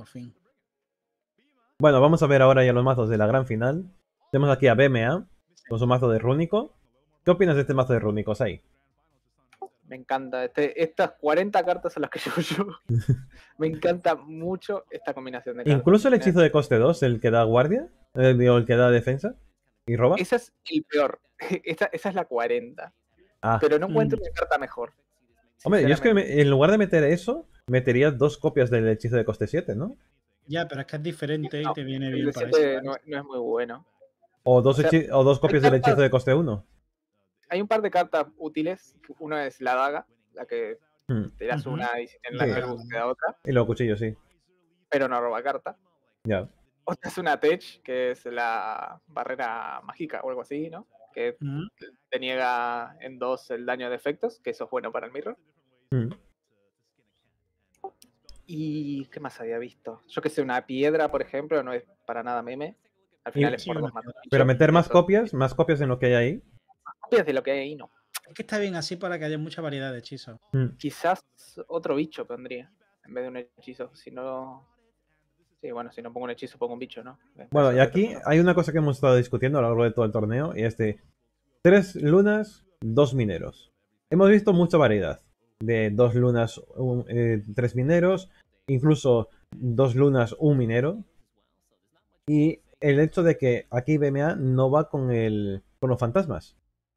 por fin. Bueno, vamos a ver ahora ya los mazos de la gran final. Tenemos aquí a BMA con su mazo de Rúnico. ¿Qué opinas de este mazo de Rúnicos ahí? Me encanta. Estas 40 cartas son las que llevo yo. Me encanta mucho esta combinación de cartas. Incluso el hechizo de coste 2, el que da guardia, digo, el que da defensa y roba. Ese es el peor. Esa es la 40. Ah, Pero no encuentro una carta mejor. hombre, yo es que sinceramente. en lugar de meter eso, metería 2 copias del hechizo de coste 7, ¿no? Ya, pero es que es diferente y No, te viene el bien de para 7 eso. no es muy bueno. O dos, O sea, o dos copias del cartas- hechizo de coste 1. Hay un par de cartas útiles. Uno es la daga, la que te das Ujú. una y si tienes Sí. la Kerberos te da otra, Y los cuchillos, sí. pero no roba carta. Ya. Otra es una Tech, que es la barrera mágica o algo así, ¿no? Que Ujú. te niega en 2 el daño de efectos, que eso es bueno para el mirror. Mm. ¿Y qué más había visto? Yo que sé, una piedra, por ejemplo, no es para nada meme. Al final es sí, por una 2 más. Pero meter más Eso, copias en lo que hay ahí. copias de lo que hay ahí, no. Es que está bien así para que haya mucha variedad de hechizos. Quizás otro bicho pondría en vez de un hechizo. Si no. Sí, bueno, si no pongo un hechizo, pongo un bicho, ¿no? Bueno, Eso y es aquí otro. hay una cosa que hemos estado discutiendo a lo largo de todo el torneo, y es de 3 lunas, 2 mineros. Hemos visto mucha variedad. De 2 lunas, 3 mineros, incluso 2 lunas, 1 minero. Y el hecho de que aquí BMA no va con los fantasmas.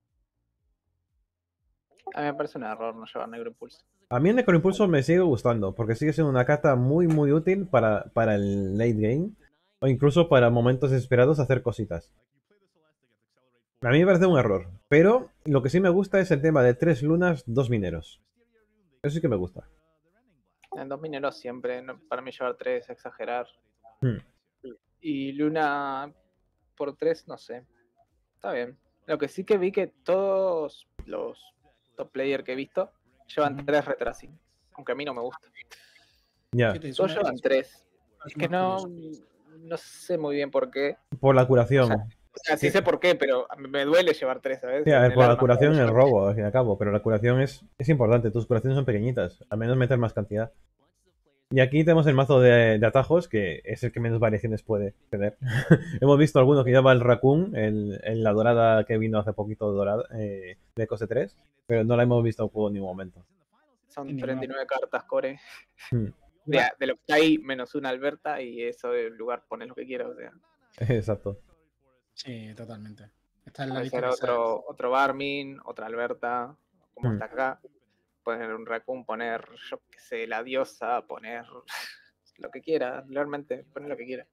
A mí me parece un error no llevar negro impulso. A mí el Necroimpulso me sigue gustando, porque sigue siendo una carta muy muy útil para el late game, o incluso para momentos esperados hacer cositas. A mí me parece un error, pero lo que sí me gusta es el tema de 3 lunas, 2 mineros. Eso sí que me gusta. En 2 mineros siempre, para mí llevar 3 es exagerar. Hmm. Y Luna por 3, no sé. Está bien. Lo que sí que vi que todos los top player que he visto llevan 3 retrasing. Aunque a mí no me gusta. Ya, Fíjate, es Todos una- llevan es 3. más Es que no curioso. sé muy bien por qué. por la curación. O sea, sí sé por qué, pero me duele llevar 3, ¿sabes? Sí, a En ver, el por la alma me curación duele el llevar robo, al fin y al cabo, pero la curación es importante, tus curaciones son pequeñitas, al menos meter más cantidad. Y aquí tenemos el mazo de atajos, que es el que menos variaciones puede tener. Hemos visto alguno que lleva el Raccoon, la dorada que vino hace poquito dorada, de Cose 3, pero no la hemos visto en juego en ningún momento. Son Ni 39 cartas, Core. Hmm. De lo que está ahí, menos una Alberta, y eso del lugar pones lo que quieras. O sea, Exacto. Sí, totalmente. Está en la puede lista ser que sale. otro Barmin, otra Alberta, como Hmm. está acá. Poner un Raccoon, poner, yo qué sé, la diosa, poner lo que quiera, realmente, poner lo que quiera.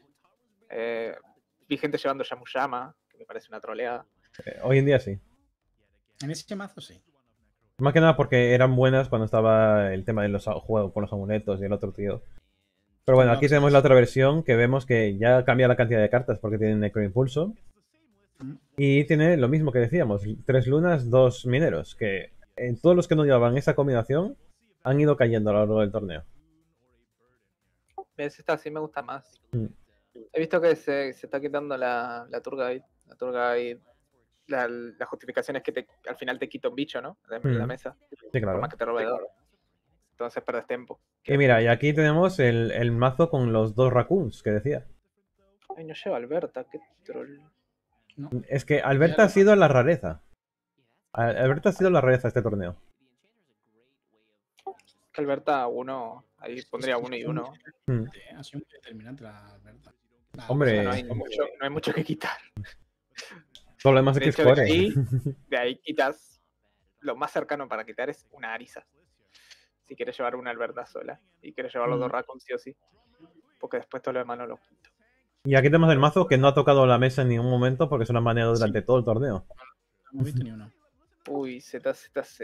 Vi gente llevando Yamuyama, que me parece una troleada. Hoy en día sí. En ese mazo sí. Más que nada porque eran buenas cuando estaba el tema de los juegos con los amuletos y el otro tío. Pero bueno, Con aquí Noxus. tenemos la otra versión que vemos que ya cambia la cantidad de cartas porque tiene Necroimpulso. Mm. Y tiene lo mismo que decíamos, 3 lunas, 2 mineros, que en todos los que no llevaban esa combinación han ido cayendo a lo largo del torneo. Esta sí me gusta más. Mm. He visto que se está quitando la Tour Guide. La Tour Guide, la justificación es que al final te quita un bicho, ¿no? De la mesa. Sí, Por claro. más que te robe 2. Entonces perdes tiempo. Y mira, y aquí tenemos el mazo con los 2 raccoons que decía. Ay, no lleva Alberta, qué troll. No. Es que Alberta ha sido la rareza. Alberta ha sido la rareza de este torneo. Que Alberta 1, ahí pondría 1 y 1. Mm. Ha sido muy determinante la Alberta. Hombre. No hay mucho que quitar. Todo lo demás es De que hecho, score. de ahí quitas. Lo más cercano para quitar es una Arisa. Si quieres llevar una Alberta sola. Y quieres llevar los 2 Raccoons sí o sí. Porque después todo lo demás no lo quito. Y aquí tenemos el mazo que no ha tocado la mesa en ningún momento porque se lo han baneado durante todo el torneo. No hemos visto ni uno. Uy, Z.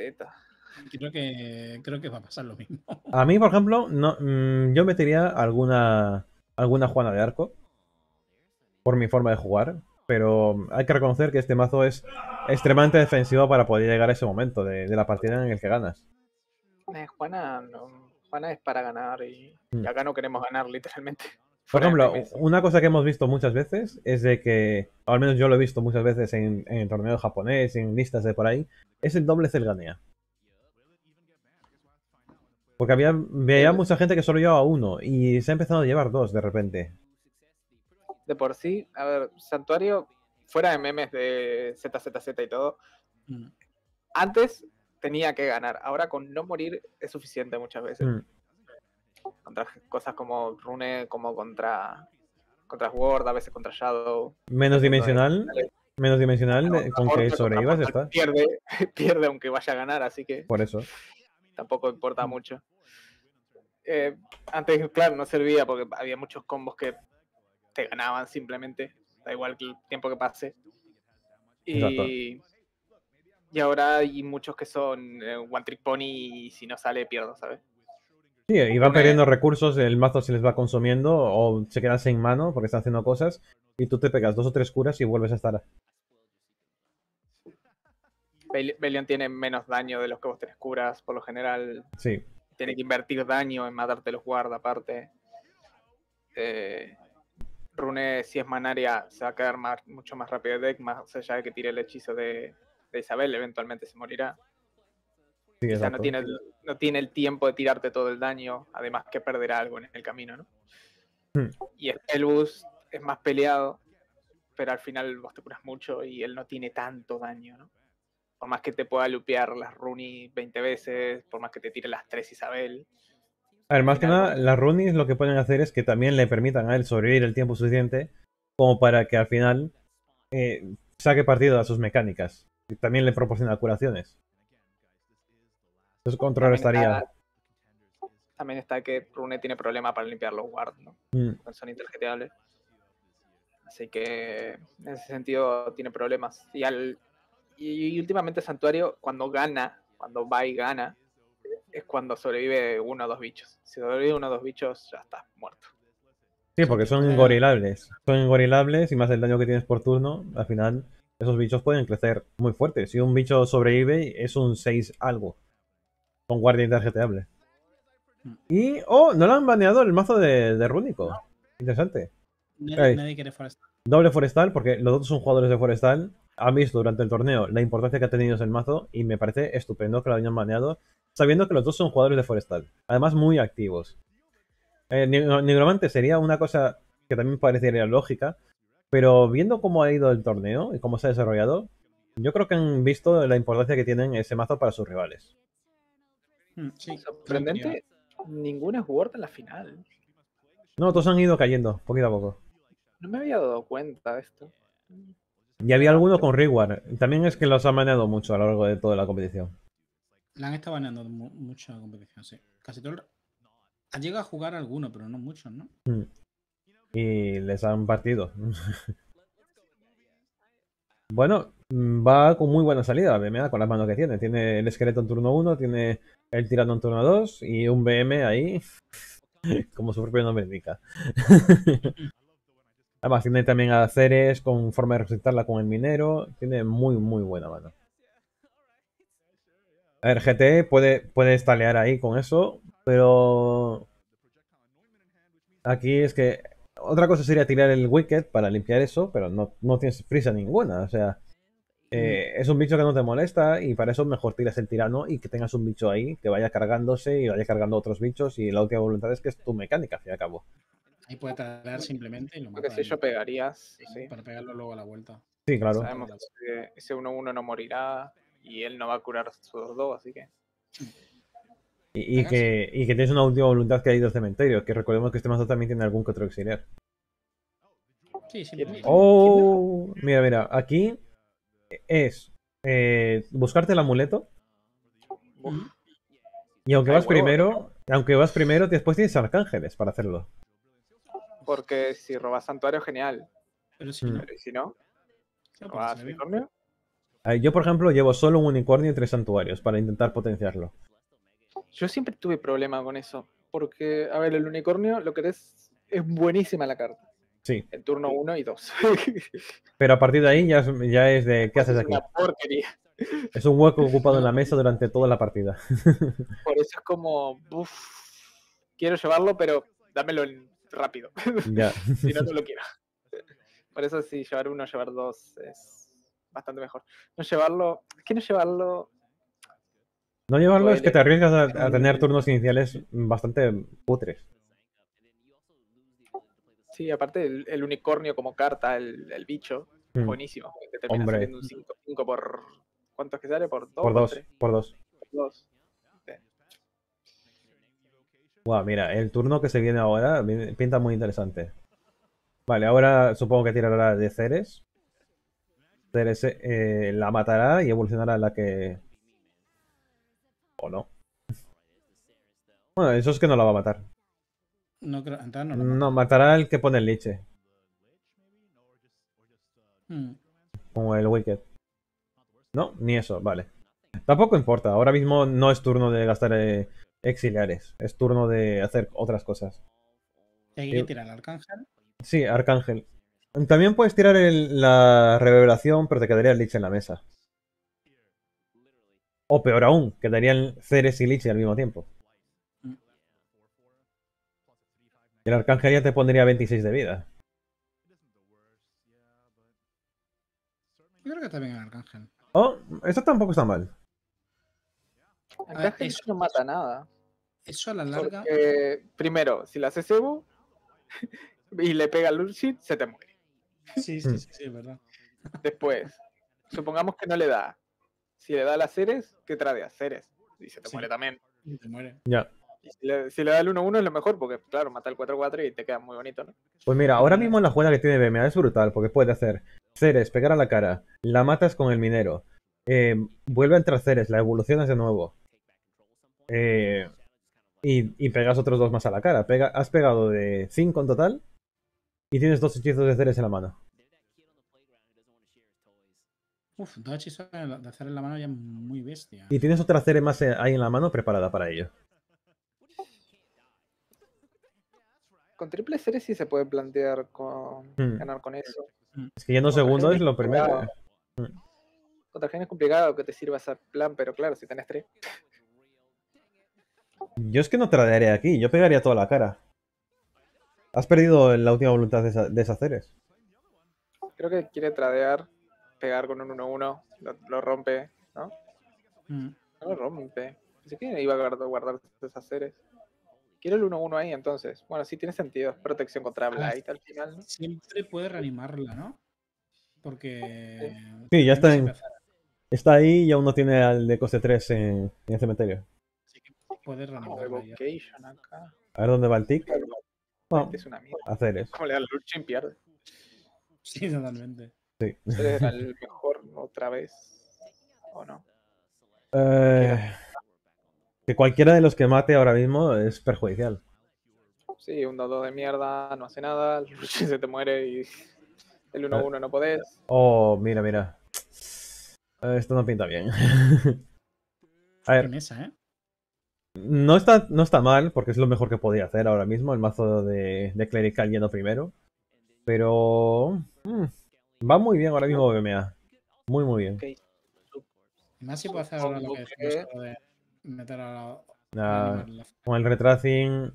Creo que va a pasar lo mismo. A mí, por ejemplo, no, yo metería alguna Juana de Arco por mi forma de jugar, pero hay que reconocer que este mazo es extremadamente defensivo para poder llegar a ese momento de la partida en el que ganas. Juana es para ganar y acá no queremos ganar literalmente. Por Fuera de ejemplo, memes. una cosa que hemos visto muchas veces es de que, o al menos yo lo he visto muchas veces en el torneo japonés, en listas de por ahí, es el doble Zelganea. Porque veía mucha gente que solo llevaba uno y se ha empezado a llevar dos de repente. De por sí, a ver, Santuario, fuera de memes de ZZZ y todo, Mm. antes tenía que ganar. Ahora con no morir es suficiente muchas veces. Mm. Contra cosas como Rune, como contra Sword, a veces contra Shadow. Menos dimensional, con que Contra sobrevivas ya Portal está. pierde aunque vaya a ganar, así que Por eso. tampoco importa mucho. Antes, claro, no servía porque había muchos combos que te ganaban simplemente, da igual que el tiempo que pase. Exacto. Y ahora hay muchos que son One Trick Pony y si no sale pierdo, ¿sabes? Sí, y van Rune, perdiendo recursos, el mazo se les va consumiendo o se quedan sin mano porque están haciendo cosas y tú te pegas 2 o 3 curas y vuelves a estar. Belion tiene menos daño de los que vos tenés curas, por lo general. Sí. Tiene que invertir daño en matarte los guarda aparte. Rune, si es manaria, se va a quedar mucho más rápido de deck, más allá de que tire el hechizo de Isabel, eventualmente se morirá. Sí, Quizá exacto. no tiene el tiempo de tirarte todo el daño, además que perderá algo en el camino, ¿no? Y Spellboost es más peleado, pero al final vos te curas mucho y él no tiene tanto daño, ¿no? Por más que te pueda lupear las Runi 20 veces, por más que te tire las 3 Isabel. A ver, más que final, nada, las runis lo que pueden hacer es que también le permitan a él sobrevivir el tiempo suficiente como para que al final saque partido a sus mecánicas. Y también le proporciona curaciones. Entonces contrarrestaría. También está que Rune tiene problema para limpiar los wards, ¿no? Son interjeteables. Así que en ese sentido tiene problemas. Y últimamente Santuario, cuando va y gana, es cuando sobrevive uno o dos bichos. Si sobrevive uno o dos bichos, ya está muerto. Sí, porque son ingorilables. Son ingorilables y más el daño que tienes por turno, al final esos bichos pueden crecer muy fuerte. Si un bicho sobrevive, es un 6 algo. Con guardia interjeteable. Y. ¡Oh! No lo han baneado el mazo de Rúnico. Interesante. Nadie quiere Forestal. Doble Forestal, porque los otros son jugadores de Forestal. Han visto durante el torneo la importancia que ha tenido ese mazo y me parece estupendo que lo hayan baneado, sabiendo que los dos son jugadores de Forestal. Además, muy activos. Nigromante sería una cosa que también parecería lógica, pero viendo cómo ha ido el torneo y cómo se ha desarrollado, yo creo que han visto la importancia que tienen ese mazo para sus rivales. Sí, sorprendente, ninguna es Word en la final. No, todos han ido cayendo, poquito a poco. No me había dado cuenta de esto. Y había alguno con Reward. También es que los han baneado mucho a lo largo de toda la competición. La han estado baneando mucho la competición, sí. Casi todo ha llegado a jugar alguno, pero no muchos, ¿no? Y les han partido. Bueno, va con muy buena salida la BMA con las manos que tiene. Tiene el esqueleto en turno 1, tiene el tirano en turno 2 y un BM ahí, como su propio nombre indica. Además, tiene también a Ceres con forma de representarla con el minero. Tiene muy, muy buena mano. A ver, GT puede estalear ahí con eso, pero aquí es que otra cosa sería tirar el Wicked para limpiar eso, pero no tienes prisa ninguna. O sea, es un bicho que no te molesta y para eso mejor tiras el tirano y que tengas un bicho ahí que vaya cargándose y vaya cargando otros bichos y la última voluntad es que es tu mecánica, al fin y al cabo. Ahí puede traer simplemente y lo mata. Porque si yo pegarías, sí. Para pegarlo luego a la vuelta. Sí, claro. Sabemos que ese 1-1 no morirá y él no va a curar sus 2-2, así que... Y que tienes una última voluntad que ha ido al cementerio, que recordemos que este mazo también tiene algún que otro auxiliar. Sí, sí. Oh, mira, aquí es buscarte el amuleto. Y aunque vas primero, después tienes arcángeles para hacerlo. Porque si robas santuario, genial. Pero si no, ¿robas unicornio? Yo, por ejemplo, llevo solo un unicornio y 3 santuarios para intentar potenciarlo. Yo siempre tuve problema con eso. Porque, a ver, el unicornio, lo que es buenísima la carta. Sí. En turno 1 y 2. Pero a partir de ahí ya es de ¿qué haces aquí? Es una porquería. Es un hueco ocupado en la mesa durante toda la partida. Por eso es como, quiero llevarlo, pero dámelo rápido. Ya. Si no, no lo quiero. Por eso sí, llevar uno, llevar dos es bastante mejor. No llevarlo, es que no llevarlo No llevarlo es que te arriesgas a Pero tener turnos iniciales bastante putres. Sí, aparte el unicornio como carta, el bicho, buenísimo. Te termina Hombre. saliendo un 5 por... ¿Cuánto es que sale? ¿Por 2? Por ¿Por dos, 3? por dos. Por 2. Guau, mira, el turno que se viene ahora pinta muy interesante. Vale, ahora supongo que tirará de Ceres. Ceres la matará y evolucionará a la que... ¿O no? Bueno, eso es que no la va a matar. no creo, entonces no lo mata. No, matará al que pone el liche, Mm. como el Wicked. No, ni eso, vale. Tampoco importa, ahora mismo no es turno de gastar exiliares, es turno de hacer otras cosas. Y aquí hay que tirar al arcángel. Sí, Arcángel. También puedes tirar la reverberación, pero te quedaría el liche en la mesa. O peor aún, quedarían Ceres y liche al mismo tiempo. Mm. El Arcángel ya te pondría 26 de vida. Yo creo que está bien el arcángel. Oh, eso tampoco está mal. Arcángel eso- no mata nada. Eso a la larga. Porque, primero, si le haces Evo y le pega al Urshit, se te muere. Sí, sí, sí, es verdad. Después, supongamos que no le da. Si le da a las Ceres, ¿qué trae a Ceres? Y se te Sí. muere también. Y te muere. Ya. Y si le da el 1-1 es lo mejor, porque claro, mata el 4-4 y te queda muy bonito, ¿no? Pues mira, ahora mismo la jugada que tiene BMA es brutal, porque puede hacer Ceres, pegar a la cara, la matas con el minero, vuelve a entrar Ceres, la evolucionas de nuevo, y pegas otros dos más a la cara. Has pegado de 5 en total y tienes 2 hechizos de Ceres en la mano. Uf, 2 hechizos de hacer en la mano ya muy bestia. Y tienes otra Ceres más ahí en la mano preparada para ello. Con triple Ceres sí se puede plantear Hmm. ganar con eso. Es que yendo Contra segundo Gen es lo primero. Contra Gen es complicado que te sirva ese plan, pero claro, si tenés 3. Yo es que no tradearía aquí, yo pegaría toda la cara. Has perdido la última voluntad de esa Ceres. Creo que quiere tradear, pegar con un 1-1, lo rompe, ¿no? Mm. No lo rompe. Pensé que iba a guardar esas Ceres. Quiero el 1-1 ahí entonces. Bueno, sí tiene sentido. Es protección contra Blight al final, ¿no? Siempre puede reanimarla, ¿no? Porque. Sí, ya está, siempre está ahí y aún no tiene al de coste 3 en el cementerio. Así que puede Oh, reanimarla ya. Evocation acá. A ver dónde va el tic. Bueno, Es una mierda. a Ceres. ¿Cómo le da el Lurchin pierde? Sí, totalmente. Sí. ¿Ese era el mejor otra vez? ¿O no? Que cualquiera de los que mate ahora mismo es perjudicial. Sí, un 2-2 de mierda, no hace nada, el Lurchin se te muere y el 1-1 no podés. Oh, mira, mira. Esto no pinta bien. A Qué ver, mesa, ¿eh? no está mal, porque es lo mejor que podía hacer ahora mismo, el mazo de Clerical yendo primero. Pero... va muy bien ahora mismo BMA. Muy, muy bien. Ok. Y más si puede hacer ahora lo que decimos ahora de meter a la. Ah, reanimar la- con el retracing...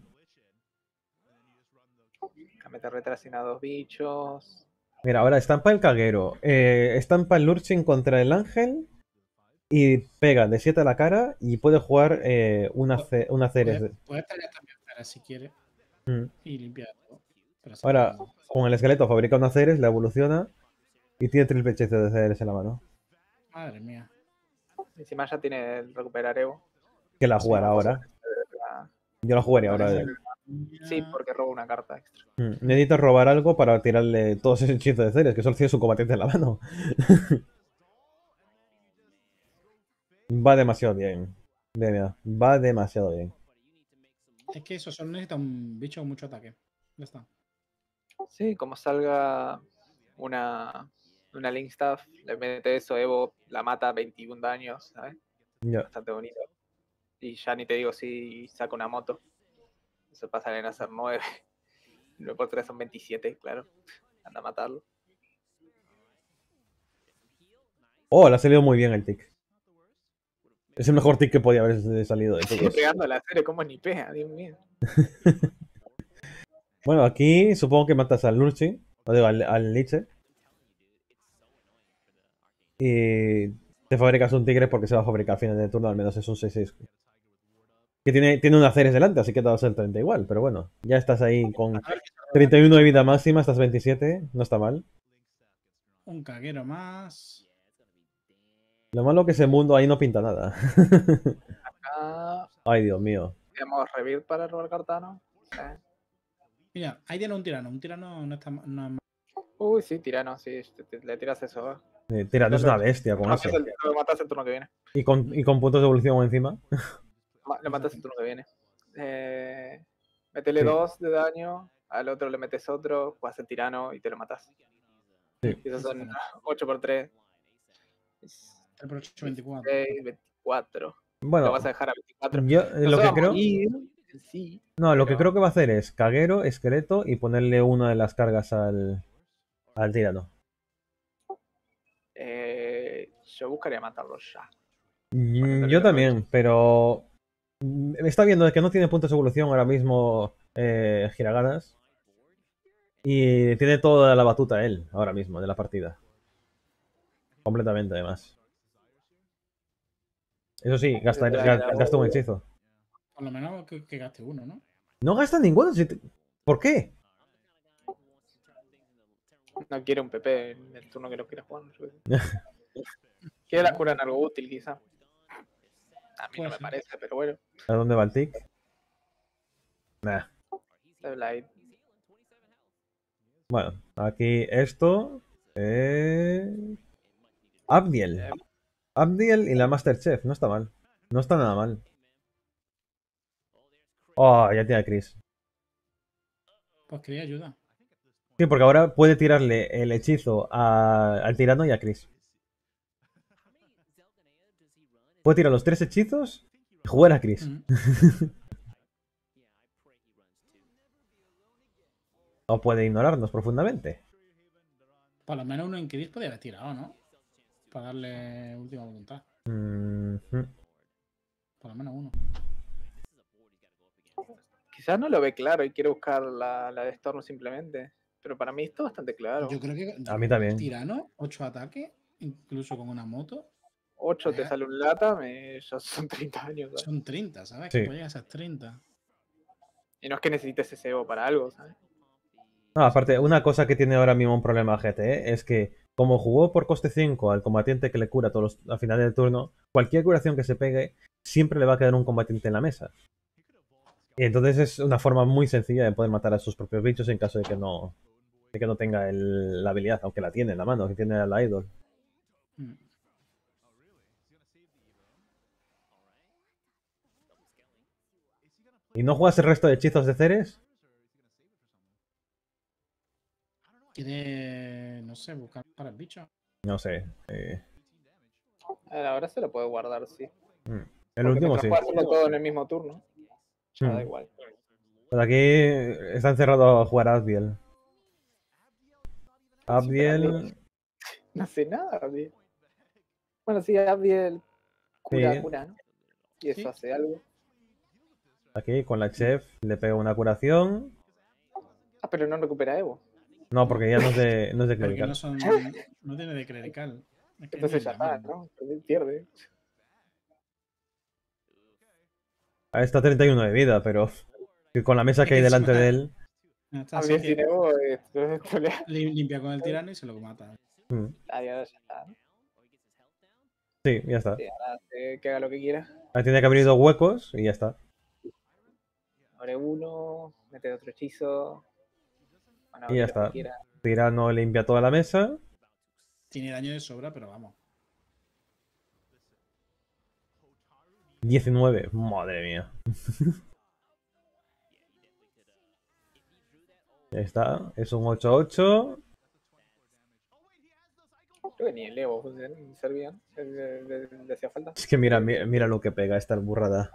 Mete retrasing a 2 bichos. Mira, ahora estampa el caguero. Estampa el Lurchin contra el ángel. Y pega de 7 a la cara y puede jugar una Ceres. Puede pelear también Ceres si quiere. Mm. Y limpiar todo. Pero sí Ahora, que- con el esqueleto fabrica una Ceres, la evoluciona y tiene triple hechizo de Ceres en la mano. Madre mía. Encima ya tiene el recuperar Evo. Que la Sí, jugará vamos a ahora. La- Yo la jugaría ahora. Sí, porque roba una carta extra. Necesito robar algo para tirarle todos esos hechizos de Ceres, que solo tiene su combatiente en la mano. Va demasiado bien. Mira, va demasiado bien. Es que eso solo necesita un bicho con mucho ataque. Ya está. Sí, como salga una Link Staff, le mete eso, Evo, la mata 21 daños, ¿sabes? Ya. Bastante bonito. Y ya ni te digo si saca una moto. Eso pasa en hacer 9. 9 por 3 son 27, claro. Anda a matarlo. Oh, le ha salido muy bien el tic. Es el mejor tic que podía haber salido de Sigue todos. pegando a la serie, como ni pega, Dios mío. Bueno, aquí supongo que matas al Lurchi, o digo, al Liche. Y te fabricas un tigre porque se va a fabricar al final del turno, al menos es un 6-6. Que tiene un Aceres delante, así que te va a ser 30 igual, pero bueno, ya estás ahí con 31 de vida máxima, estás 27, no está mal. Un caguero más. Lo malo que ese mundo ahí no pinta nada. Ah, Ay, Dios mío. tenemos Revir para robar Cartano. Mira, ahí tiene un tirano. Un tirano no está no es mal. Uy, sí, tirano, sí. Le tiras eso. Tirando es una bestia con eso. Lo matas el turno que viene. Y con puntos de evolución encima. Lo matas el turno que viene. Métele Sí. 2 de daño. Al otro le metes otro. Juegas el tirano y te lo matas. Sí. Y esos son 8 por 3. 3 por 8, 24. 24. Bueno, Lo vas a dejar a 24. yo lo que creo. Sí. No, lo que pero- creo que va a hacer es caguero, esqueleto y ponerle una de las cargas al tirano. Yo buscaría matarlo ya. Yo también, pero está viendo que no tiene puntos de evolución ahora mismo Hiraganas. Y tiene toda la batuta él, ahora mismo, de la partida. Completamente, además. Eso sí, gasta un hechizo. Por lo menos que gaste uno, ¿no? No gasta ninguno. ¿Por qué? No quiere un PP en el turno que no quiera jugar. Quiere la cura en algo útil, quizá. A mí no me parece, pero bueno. ¿A dónde va el tic? Nah. Bueno, aquí esto. Abdiel. Abdiel y la Masterchef. No está mal. No está nada mal. Oh, ya tiene a Chris. Pues quería ayuda. Sí, porque ahora puede tirarle el hechizo al tirano y a Chris. Puede tirar los 3 hechizos y jugar a Chris. O puede ignorarnos profundamente. Por lo menos uno en Chris podría haber tirado, ¿no? Para darle última voluntad. Por lo menos uno. Quizás no lo ve claro y quiere buscar la de Storm simplemente. Pero para mí está bastante claro. Yo creo que. A mí también. Tirano, 8 ataques, incluso con una moto. 8 te sale un lata, ya son 30 años. ¿sabes? Son 30, ¿sabes? Sí. Que puede llegar a ser 30. Y no es que necesites ese Evo para algo, ¿sabes? No, aparte, una cosa que tiene ahora mismo un problema GT es que, como jugó por coste 5 al combatiente que le cura todos al final del turno, cualquier curación que se pegue siempre le va a quedar un combatiente en la mesa. Y entonces es una forma muy sencilla de poder matar a sus propios bichos en caso de que no tenga la habilidad, aunque la tiene en la mano, que tiene la idol. ¿Y no juegas el resto de hechizos de Ceres? Quiere, no sé, buscar para el bicho. No sé. Ahora se lo puede guardar, sí. El último sí. Puede hacerlo todo en el mismo turno. Ya da igual. Pues aquí está encerrado a jugar a Abdiel. Abdiel. No hace nada, Abdiel. Bueno, sí, Abdiel cura, ¿no? Y eso hace algo. Aquí con la chef le pega una curación. Ah, pero no recupera Evo. No, porque ya no es de clerical. No tiene de clerical. Es que entonces ya está, ¿no? Pierde. Está 31 de vida, pero con la mesa que hay delante de él. Abdiel sin Evo limpia con el tirano y se lo mata. Ahí ahora ya está, ¿no? Sí, ya está. Sí, ahora que haga lo que quiera. Ahí tiene que abrir 2 huecos y ya está. Abre uno, mete otro hechizo. Bueno, y ya está. Tirano limpia toda la mesa. Tiene daño de sobra, pero vamos. 19. Madre mía. Ya está. Es un 8-8. Creo que ni el Evo servían. Le hacía falta. Es que mira lo que pega esta burrada.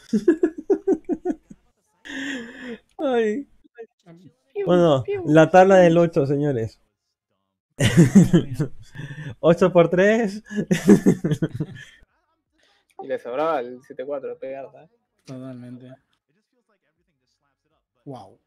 Ay. Bueno, la tabla del 8, señores. 8 por 3. Y le sobraba el 7-4 pegar, ¿sabes? Totalmente. Wow.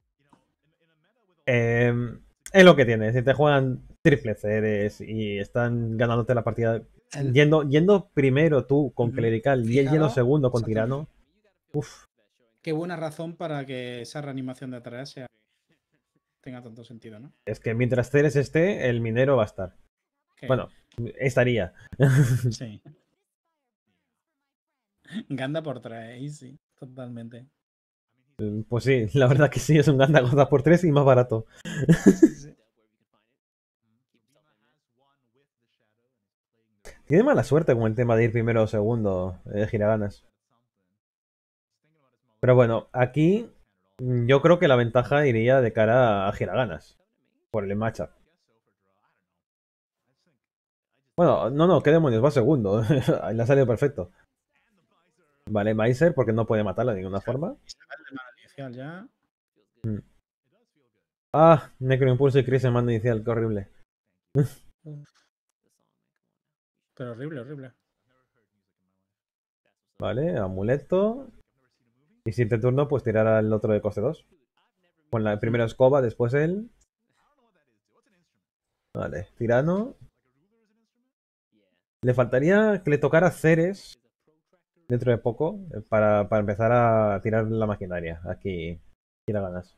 Es lo que tiene. Si te juegan triple Ceres y están ganándote la partida Yendo primero tú con Ujú. Clerical y él yendo Fijaros, segundo con exactamente. Tirano. Uf. Qué buena razón para que esa reanimación de atrás tenga tanto sentido, ¿no? Es que mientras Ceres esté, el minero va a estar. Que, Bueno, estaría. sí. Ganda por 3, sí, totalmente. Pues sí, la verdad que sí, es un Ganda Goza por 3 y más barato. Sí, sí. Tiene mala suerte con el tema de ir primero o segundo, Hiraganas. Pero bueno, aquí yo creo que la ventaja iría de cara a Hiraganas. Por el matchup. Bueno, no, qué demonios, va segundo. Le ha salido perfecto. Vale, Meiser, porque no puede matarla de ninguna forma. El mano inicial ya. Mm. Ah, Necroimpulso y Chris en mando inicial, qué horrible. Uf, pero horrible, horrible. Vale, amuleto. Y siguiente turno, pues tirar al otro de coste 2. Con la primera escoba, después él. Vale, tirano. Le faltaría que le tocara Ceres dentro de poco para empezar a tirar la maquinaria. Aquí, tira ganas.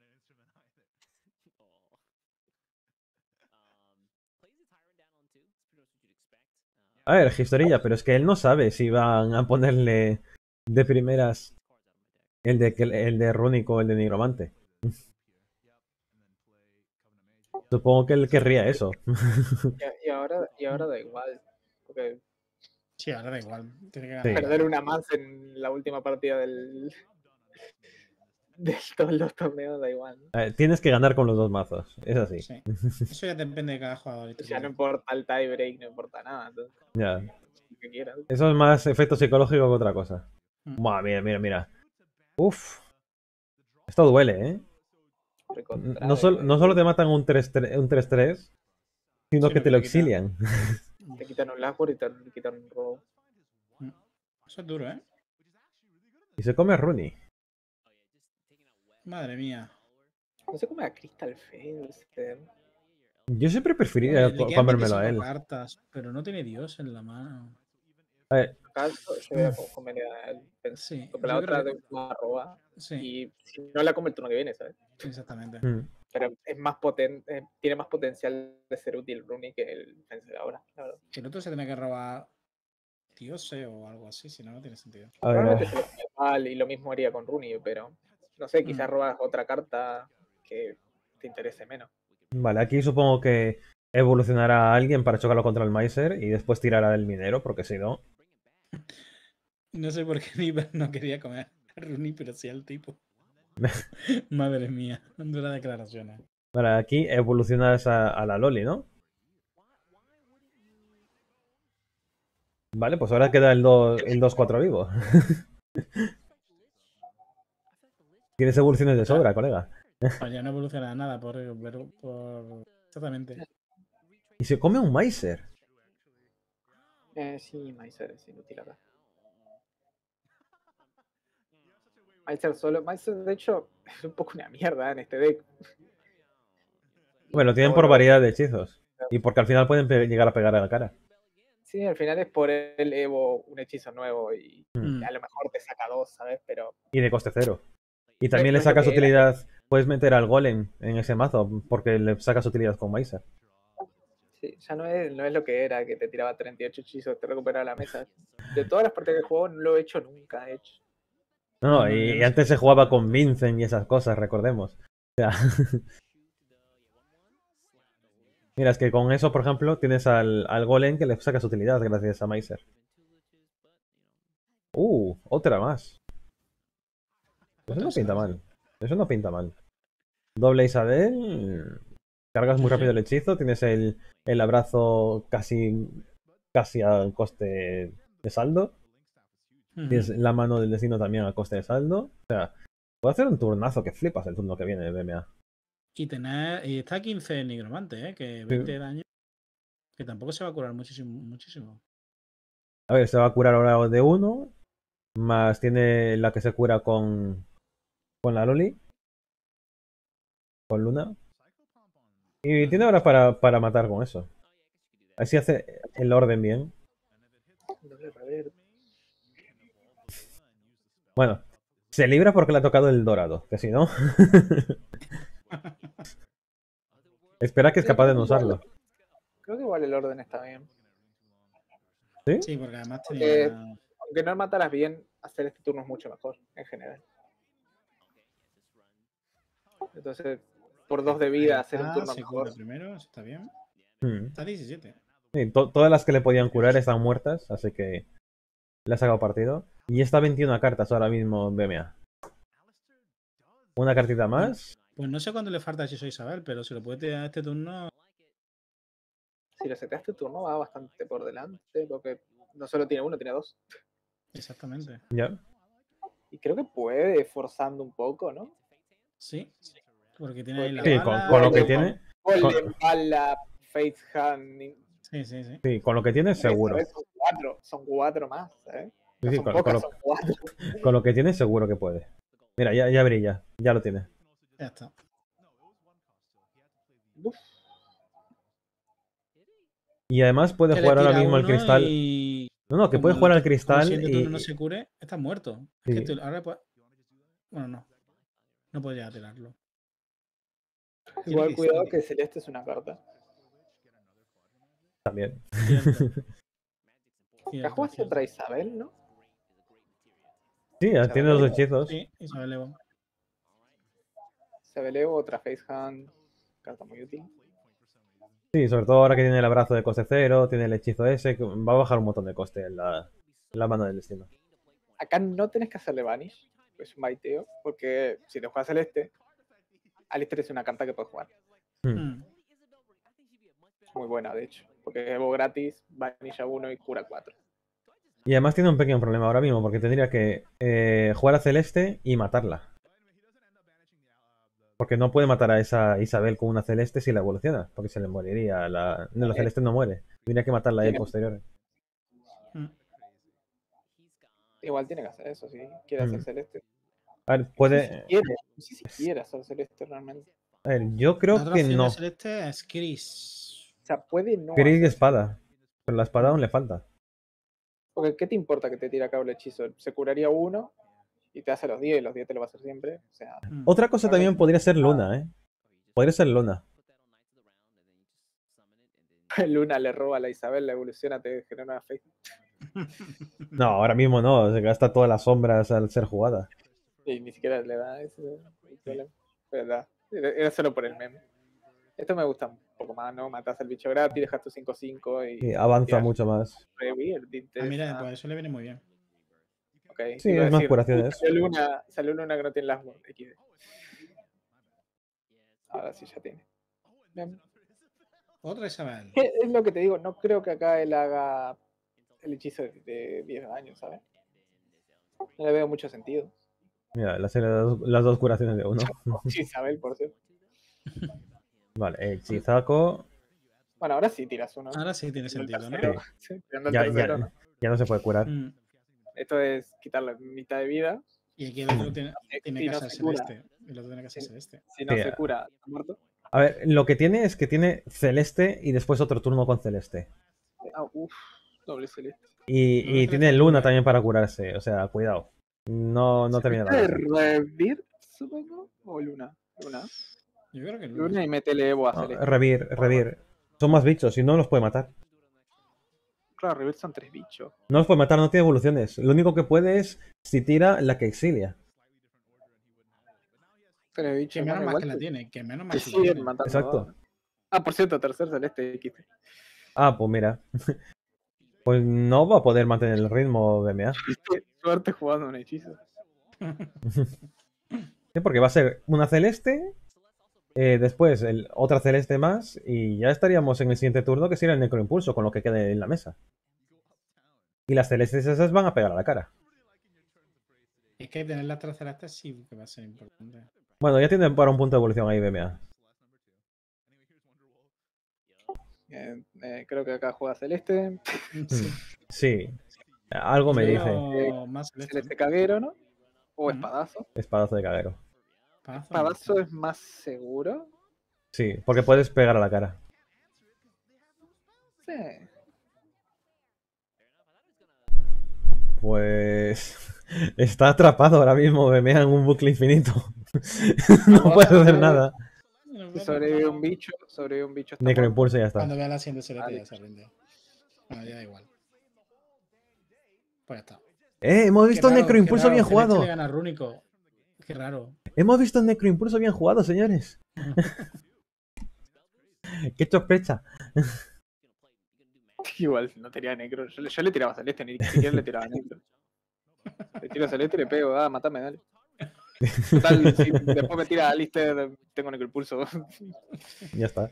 A ver, Historilla, pero es que él no sabe si van a ponerle de primeras el de Runic o el de Nigromante. Supongo que él querría eso. Y ahora da igual. Porque Sí, ahora da igual. Tiene que Sí. ganar. perder una más en la última partida de todos los torneos da igual. ¿No? Tienes que ganar con los dos mazos. Es así. Sí. Eso ya depende de cada jugador. Ya no importa el tiebreak, no importa nada. Entonces, Ya. lo que quieras. Eso es más efecto psicológico que otra cosa. Mm. Buah, mira. Uf. Esto duele, ¿eh? No solo te matan un 3-3, sino que Sino te que lo te quita. exilian. Te quitan un Lashboard y te quitan un robo. Eso es duro, ¿eh? Y se come a Rooney. Madre mía. No sé cómo era Crystal Fade. Yo siempre Hombre, preferiría le quedan comérmelo a 25 él. cartas, pero no tiene Dios en la mano. A ver, Acá yo voy a comer Sí, porque la yo otra creo te va a robar. que. Sí, Y si no la come el turno que viene, ¿sabes? exactamente. Pero es más potente, tiene más potencial de ser útil Rooney que el defensa de ahora, la verdad. El otro se tiene que robar Diose o algo así, si no, no tiene sentido. a ver, Probablemente se lo come mal y lo mismo haría con Rooney, pero no sé, quizás robas otra carta que te interese menos. Vale, aquí supongo que evolucionará a alguien para chocarlo contra el Meiser y después tirará el minero, porque si no. No sé por qué Niver no quería comer a Rooney, pero sí al tipo. Madre mía, duras declaraciones. Vale, aquí evolucionas a la Loli, ¿no? Vale, pues ahora queda el 2-4 vivo. Tienes evoluciones de sobra, colega. Pues ya no evoluciona nada por. Exactamente. Y se come un Meiser. Sí, Meiser es inútil acá. Meiser solo, Meiser de hecho es un poco una mierda en este deck. Bueno, lo tienen por variedad de hechizos. Y porque al final pueden llegar a pegar a la cara. Sí, al final es por el Evo un hechizo nuevo y Mm. a lo mejor te saca dos, ¿sabes? Pero Y de coste cero. Y también no le es lo sacas que era. utilidad. Puedes meter al golem en ese mazo porque le sacas utilidad con Meiser. Sí, ya no es lo que era, que te tiraba 38 hechizos, te recuperaba la mesa. De todas las partidas que juego no lo he hecho nunca, he hecho. No, yo y no sé. antes se jugaba con Vincent y esas cosas, recordemos. O sea, mira, es que con eso, por ejemplo, tienes al golem que le sacas utilidad gracias a Meiser. Otra más. Eso no pinta mal. Eso no pinta mal. Doble Isabel. Cargas muy rápido el hechizo. Tienes el abrazo casi al coste de saldo. Tienes la mano del destino también al coste de saldo. O sea, puede hacer un turnazo que flipas el turno que viene de BMA. Y está 15 nigromante, que 20 de daño. Que tampoco se va a curar muchísimo, muchísimo. A ver, se va a curar ahora de 1. Más tiene la que se cura con la Loli. Con Luna. Y tiene ahora para matar con eso. Así hace el orden bien. Doble revert. Bueno, se libra porque le ha tocado el dorado, que si no. Espera que es capaz de no usarlo. Creo que igual el orden está bien. ¿Sí? Sí, porque además Porque, tenía. aunque no mataras bien, hacer este turno es mucho mejor, en general. Entonces, por 2 de vida, hacer un turno se mejor. cura primero, eso está bien. Mm. Está 17. Sí, todas las que le podían curar están muertas, así que le ha sacado partido. Y está 21 cartas ahora mismo en BMA. Una cartita más. Pues no sé cuándo le falta si soy Isabel, pero si lo puede tirar este turno. Si lo seteas este turno, va bastante por delante, porque no solo tiene uno, tiene 2. Exactamente. Ya. Y creo que puede forzando un poco, ¿no? Sí. Porque tiene ahí la Sí, bala. con lo que Golem, tiene. Golem, bala, Faith Hand. Sí, sí, sí. Sí, con lo que tiene seguro. Son 4 más, ¿eh? Sí, No sí, son pocas, son 4. con lo que tiene seguro que puede. Mira, ya brilla, ya lo tiene. Ya está. Y además puede Que le jugar ahora tira mismo al uno cristal. y. No, que Como puede jugar al como cristal siguiente turno no y. se cure, estás muerto. Es Sí. que ahora pues. Bueno, no. No puedes llegar a tirarlo. Igual Tiene cuidado cristal. que Celeste es una carta. También. Cierto. Acá Cierto, jugaste cierto. otra Isabel, ¿no? Sí, ya tiene los Isabel hechizos. Sí, Isabel Evo. Isabel Evo, otra Face Hand. Carta muy útil. Sí, sobre todo ahora que tiene el abrazo de coste cero, tiene el hechizo ese, que va a bajar un montón de coste en la mano del destino. Acá no tenés que hacerle Vanish, es un baiteo, porque si te juegas Celeste, Alistair es una carta que puedes jugar. Mm. Muy buena, de hecho. Porque Evo gratis, Vanish a 1 y cura 4. Y además tiene un pequeño problema ahora mismo, porque tendría que jugar a Celeste y matarla. Porque no puede matar a esa Isabel con una Celeste si la evoluciona, porque se le moriría. La Celeste no muere. Tendría que matarla a él posterior. Igual tiene que hacer eso, si quiere hacer Celeste. A ver, No sé si quiere hacer Celeste realmente. A ver, yo creo La otra que opción no. de Celeste es Chris. O sea, puede no Gris y hacer. espada. Pero la espada aún le falta. Porque ¿qué te importa que te tire cable hechizo? Se curaría 1 y te hace los 10 y los 10 te lo va a hacer siempre. O sea, Otra cosa también realmente podría ser Luna, ¿eh? Podría ser Luna. Luna le roba a la Isabel, la evoluciona, te genera una face. No, ahora mismo no. Se gasta todas las sombras al ser jugada. Y ni siquiera le da ese problema. ¿Verdad? Era solo por el meme. Esto me gusta un poco más, ¿no? Matas al bicho gratis, dejas tu 5-5 y avanza mucho más. Mira, pues eso le viene muy bien. Okay. Sí, es más curaciones. Salió Luna que no tiene las XD. Ahora sí ya tiene. Bien. Otra Isabel. Es lo que te digo, no creo que acá él haga el hechizo de 10 años, ¿sabes? No le veo mucho sentido. Mira, las dos curaciones de uno. Sí, Isabel, por cierto. Vale, hechizaco. Bueno, ahora sí tiras uno. Ahora sí tiene sentido, ¿no? Sí, tirando el tercero, ¿no? Ya no se puede curar. Esto es quitarle mitad de vida. Y aquí el otro tiene que no ser se cura. celeste. El otro tiene que ser celeste. Si no se cura, está muerto. A ver, lo que tiene es que tiene celeste y después otro turno con celeste. Doble celeste. Y tiene luna también para curarse. O sea, cuidado. No termina ¿Es la Revir, supongo? ¿O Luna? Luna. Yo creo que Luna y métele Evo a celeste. Revir. Son más bichos y no los puede matar. Claro, Revir son 3 bichos. No los puede matar, no tiene evoluciones. Lo único que puede es si tira la que exilia. 3 bichos. Que menos más que la tiene. Que menos más que que la tiene. matando. Exacto. Por cierto, tercer celeste XP. Pues mira. Pues no va a poder mantener el ritmo BMA. Suerte jugando un hechizo. Sí, porque va a ser una celeste, después otra celeste más, y ya estaríamos en el siguiente turno, que sería el necroimpulso, con lo que quede en la mesa. Y las celestes esas van a pegar a la cara. Es que tener las tres celestes sí que va a ser importante. Bueno, ya tienen para un punto de evolución ahí BMA. Creo que acá juega celeste. Sí. Algo me dice. Más celeste caguero, ¿no? O espadazo. Espadazo de caguero. Espadazo es más seguro. Sí, porque puedes pegar a la cara. Sí. Pues está atrapado ahora mismo, me mea en un bucle infinito. No puede hacer nada. Si sobrevive un bicho, está muerto. Necroimpulso y ya está. Cuando vea la siguiente selete ya se rinde. Bueno, ya da igual. Pues ya está. Hemos visto Qué raro, Necroimpulso qué bien raro, Celeste jugado. le gana a Rúnico. Qué raro. Hemos visto Necroimpulso bien jugado, señores. Qué sorpresa. Igual, no tenía necro. Yo le tiraba a Celeste, ni siquiera le tiraba a necro. Le tiro a Celeste y le pego, matame, dale. Total, si después me tira a Alistair, tengo necropulso. Ya está.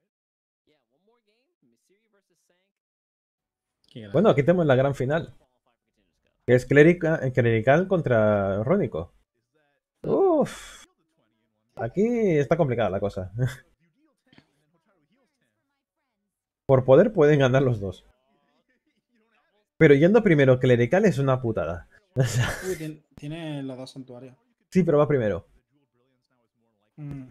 Qué grande. Bueno, aquí tenemos la gran final. Que es Clerical contra Rónico. Uff. Aquí está complicada la cosa. Por poder pueden ganar los dos. Pero yendo primero Clerical es una putada. O sea, Uy, tiene los dos santuarios. sí, pero va primero. Mm.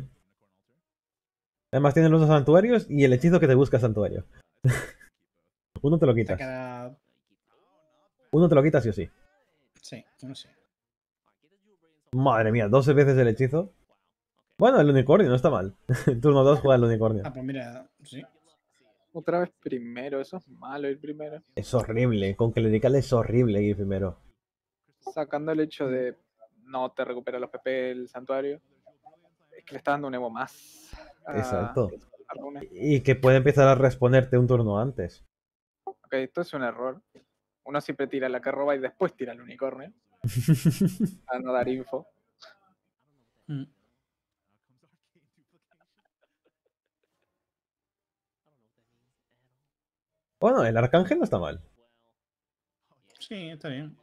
Además tiene los dos santuarios y el hechizo que te busca santuario. Uno te lo Se quitas. queda. Uno te lo quitas sí o sí. Sí, uno sí. Madre mía, 12 veces el hechizo. Bueno, el unicornio no está mal. Turno 2 juega el unicornio. Ah, pues mira, sí. Otra vez primero, eso es malo ir primero. Es horrible. Con Clerical es horrible ir primero. Sacando el hecho de no te recupera los PP el santuario, es que le está dando un evo más. Exacto. A Rune. Y que puede empezar a responderte un turno antes. Ok, esto es un error. Uno siempre tira la que roba y después tira el unicornio. A no dar info. Mm. Bueno, el arcángel no está mal. Sí, está bien.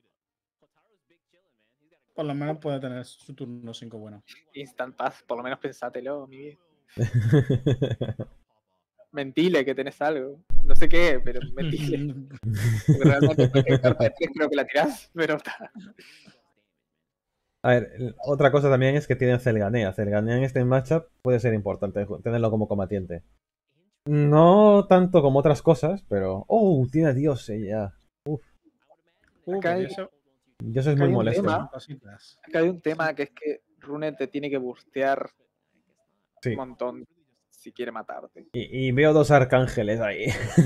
Por lo menos puede tener su turno 5 bueno. Instant pass, por lo menos pensátelo, mi vida. Mentile que tenés algo. No sé qué, pero mentile. Porque realmente cualquier carta de 3 creo que la tirás, pero está. A ver, otra cosa también es que tiene Zelganea. Zelganea en este matchup puede ser importante tenerlo como combatiente. No tanto como otras cosas, pero... ¡Oh! Tiene a Dios ya. Uf. Acá hay- Eso, Dios es Acá muy hay un molesto. tema. cositas. Acá hay un tema que es que Rune te tiene que burstear Sí. un montón si quiere matarte. Y veo dos arcángeles ahí.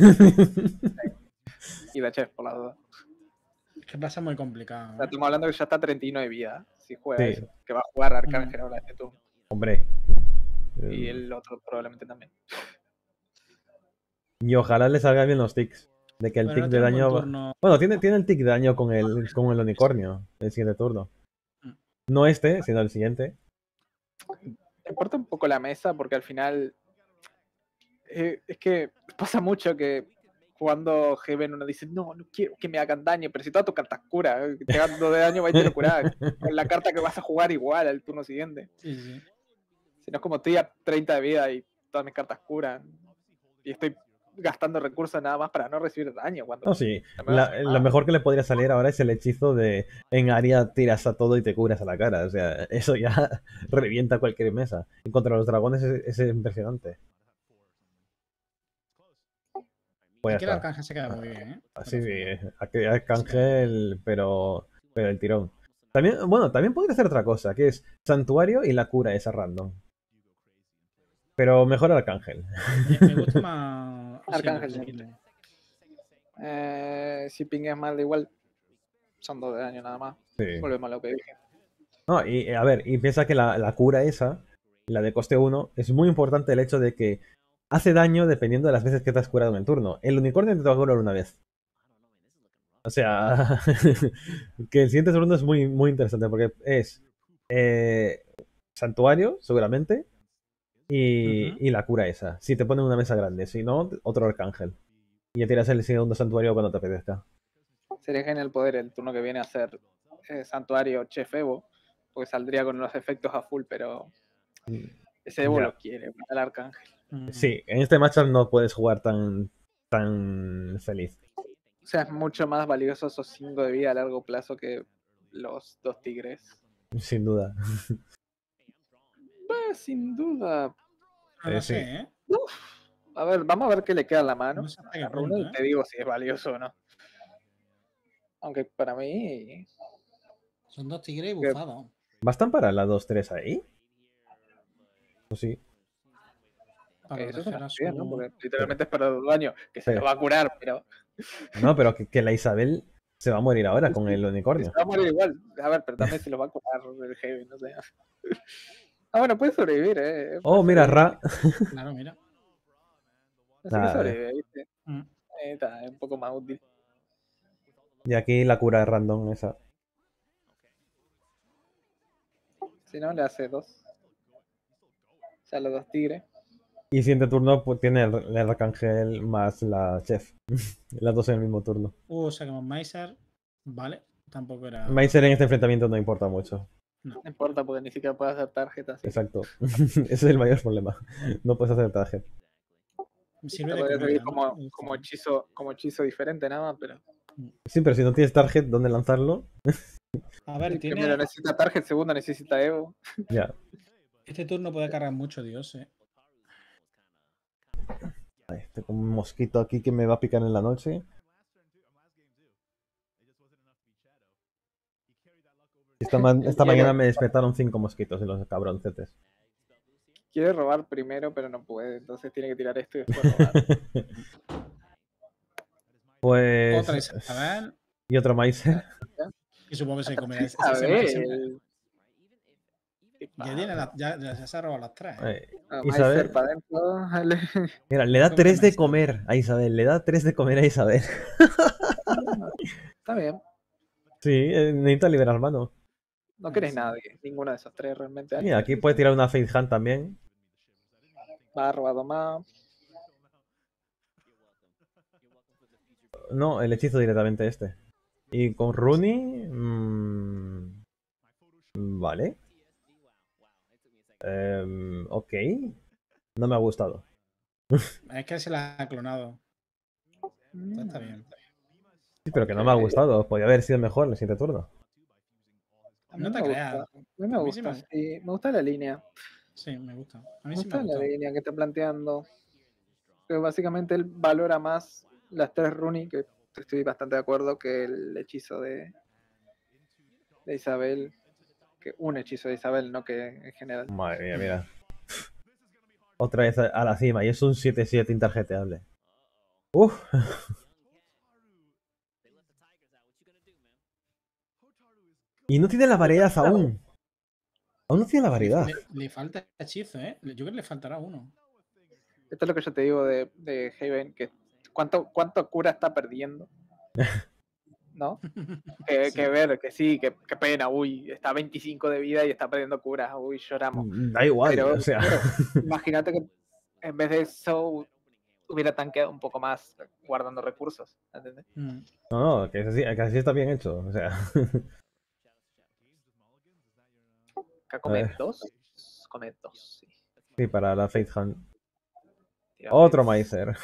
Y la chef, por la duda. Es que pasa muy complicado. O sea, ¿eh? estamos hablando que ya está 31 de vida. Si juega Sí. eso. Que va a jugar Arcángel ahora este turno. Hombre. Y el otro probablemente también. Y ojalá le salgan bien los ticks. De que el Pero tick no de tiene un buen daño... turno. Bueno, tiene el tick de daño con el unicornio. El siguiente turno. Mm. No este, sino el siguiente. Importa un poco la mesa porque al final es que pasa mucho que jugando Heaven uno dice no quiero que me hagan daño, pero si toda tu carta es cura, te hagan 2 de daño va y te lo curás con la carta que vas a jugar igual al turno siguiente. Sí, sí. Si no es como estoy a 30 de vida y todas mis cartas curan y estoy gastando recursos nada más para no recibir daño cuando No, sí. me va a Lo mejor que le podría salir ahora es el hechizo de en área tiras a todo y te curas a la cara. O sea, eso ya revienta cualquier mesa. Y contra los dragones es impresionante. Pues Aquí ya el está. arcángel se queda muy bien, ¿eh? Así aquí Arcángel, pero el tirón. También, bueno, también podría hacer otra cosa, que es Santuario y la cura esa random. Pero mejor Arcángel. Me gusta más. Arcángel, sí, si pingues mal de igual son 2 de daño nada más. Sí. Volvemos a lo que dije. No, y a ver, y piensa que la cura esa, la de coste 1, es muy importante el hecho de que hace daño dependiendo de las veces que te has curado en el turno. El unicornio te va a curar una vez. O sea, que el siguiente turno es muy, muy interesante porque es santuario, seguramente, y la cura esa. Si te ponen una mesa grande, si no, otro arcángel. Y ya tiras el segundo santuario cuando te apetezca. Sería genial poder el turno que viene a ser Santuario Chef Evo, porque saldría con los efectos a full, pero ese Evo Ya. lo quiere, el Arcángel. Sí, en este matchup no puedes jugar tan feliz. O sea, es mucho más valioso esos 5 de vida a largo plazo que los 2 tigres. Sin duda. Sin duda. No Sí. sé, ¿eh? A ver, vamos a ver qué le queda en la mano No sé hasta qué a Rune punto, y te digo si es valioso o no. Aunque para mí. Son 2 tigres y bufados. ¿Bastan para la 2-3 ahí? Pues sí. Para Eso suena proteger a bien, ¿no? su... Porque literalmente es para el daño, que se Pero- lo va a curar, pero No, pero que la Isabel se va a morir ahora con el se unicornio. va a morir igual. A ver, pero también se lo va a curar el heavy, no sé. Ah, bueno, puede sobrevivir, Oh, puede mira, sobrevivir. Ra. Claro, mira. Así que Nada, sobrevive, ¿viste? Mm. Está un poco más útil. y aquí la cura random esa. Si no, le hace 2. O sea, los 2 tigres. Y siguiente turno pues, tiene el arcángel más la chef. Las dos en el mismo turno. Sacamos Maiser. Vale. Tampoco era... Maiser en este enfrentamiento no importa mucho. No importa porque ni siquiera puede hacer tarjetas. Así. Exacto. Ese es el mayor problema. No puedes hacer target. Sirve Te de podría comida, servir ¿no? como hechizo diferente nada más, pero. Sí, pero si no tienes target, ¿dónde lanzarlo? A ver, tiene... Primero necesita target, segundo necesita Evo. Ya. Este turno puede cargar mucho, Dios, Ay, tengo un mosquito aquí que me va a picar en la noche. Esta mañana me despertaron 5 mosquitos en los cabroncetes. Quiere robar primero, pero no puede. Entonces tiene que tirar esto y después robar. Pues. Otra Isabel. Y otro Maiser. Y supongo que se comerá ese Isabel. Ya tiene ya se ha robado las 3. Isabel. Para adentro. Mira, le da Come 3 de Maiser. comer a Isabel. Le da 3 de comer a Isabel. Está bien. Sí, necesita liberar mano. No querés nada de ninguno de esos 3 realmente. Mira, aquí puede tirar una Fate Hand también. Va robado más. No, el hechizo directamente este. Y con Rooney. Vale. Ok. No me ha gustado. Es que se la ha clonado. Está bien. Sí, pero que no me ha gustado. Podría haber sido mejor en el siguiente turno. No te creas. A mí me A mí sí gusta, sí. Me gusta la línea. Sí, me gusta. A mí Me sí me gusta la gustó. línea que está planteando. Pero básicamente él valora más las 3 Rooney, que estoy bastante de acuerdo, que el hechizo de Isabel. Que un hechizo de Isabel, no que en general. Madre mía, mira. Otra vez a la cima. Y es un 7-7 intarjeteable. Uf. Y no tiene la variedad aún. Aún no tiene la variedad. Le falta hechizo, ¿eh? Yo creo que le faltará uno. Esto es lo que yo te digo de Haven, que cuánto cura está perdiendo. ¿No? Sí. Que ver, que sí, que pena, uy, está a 25 de vida y está perdiendo curas, uy, lloramos. Da igual, Pero, o sea. imagínate que en vez de eso hubiera tanqueado un poco más guardando recursos, ¿entendés? No, que así está bien hecho. O sea. Acá come 2. Come 2, sí. Sí, para la Fate Hand. Tira Otro Fates. Maiser.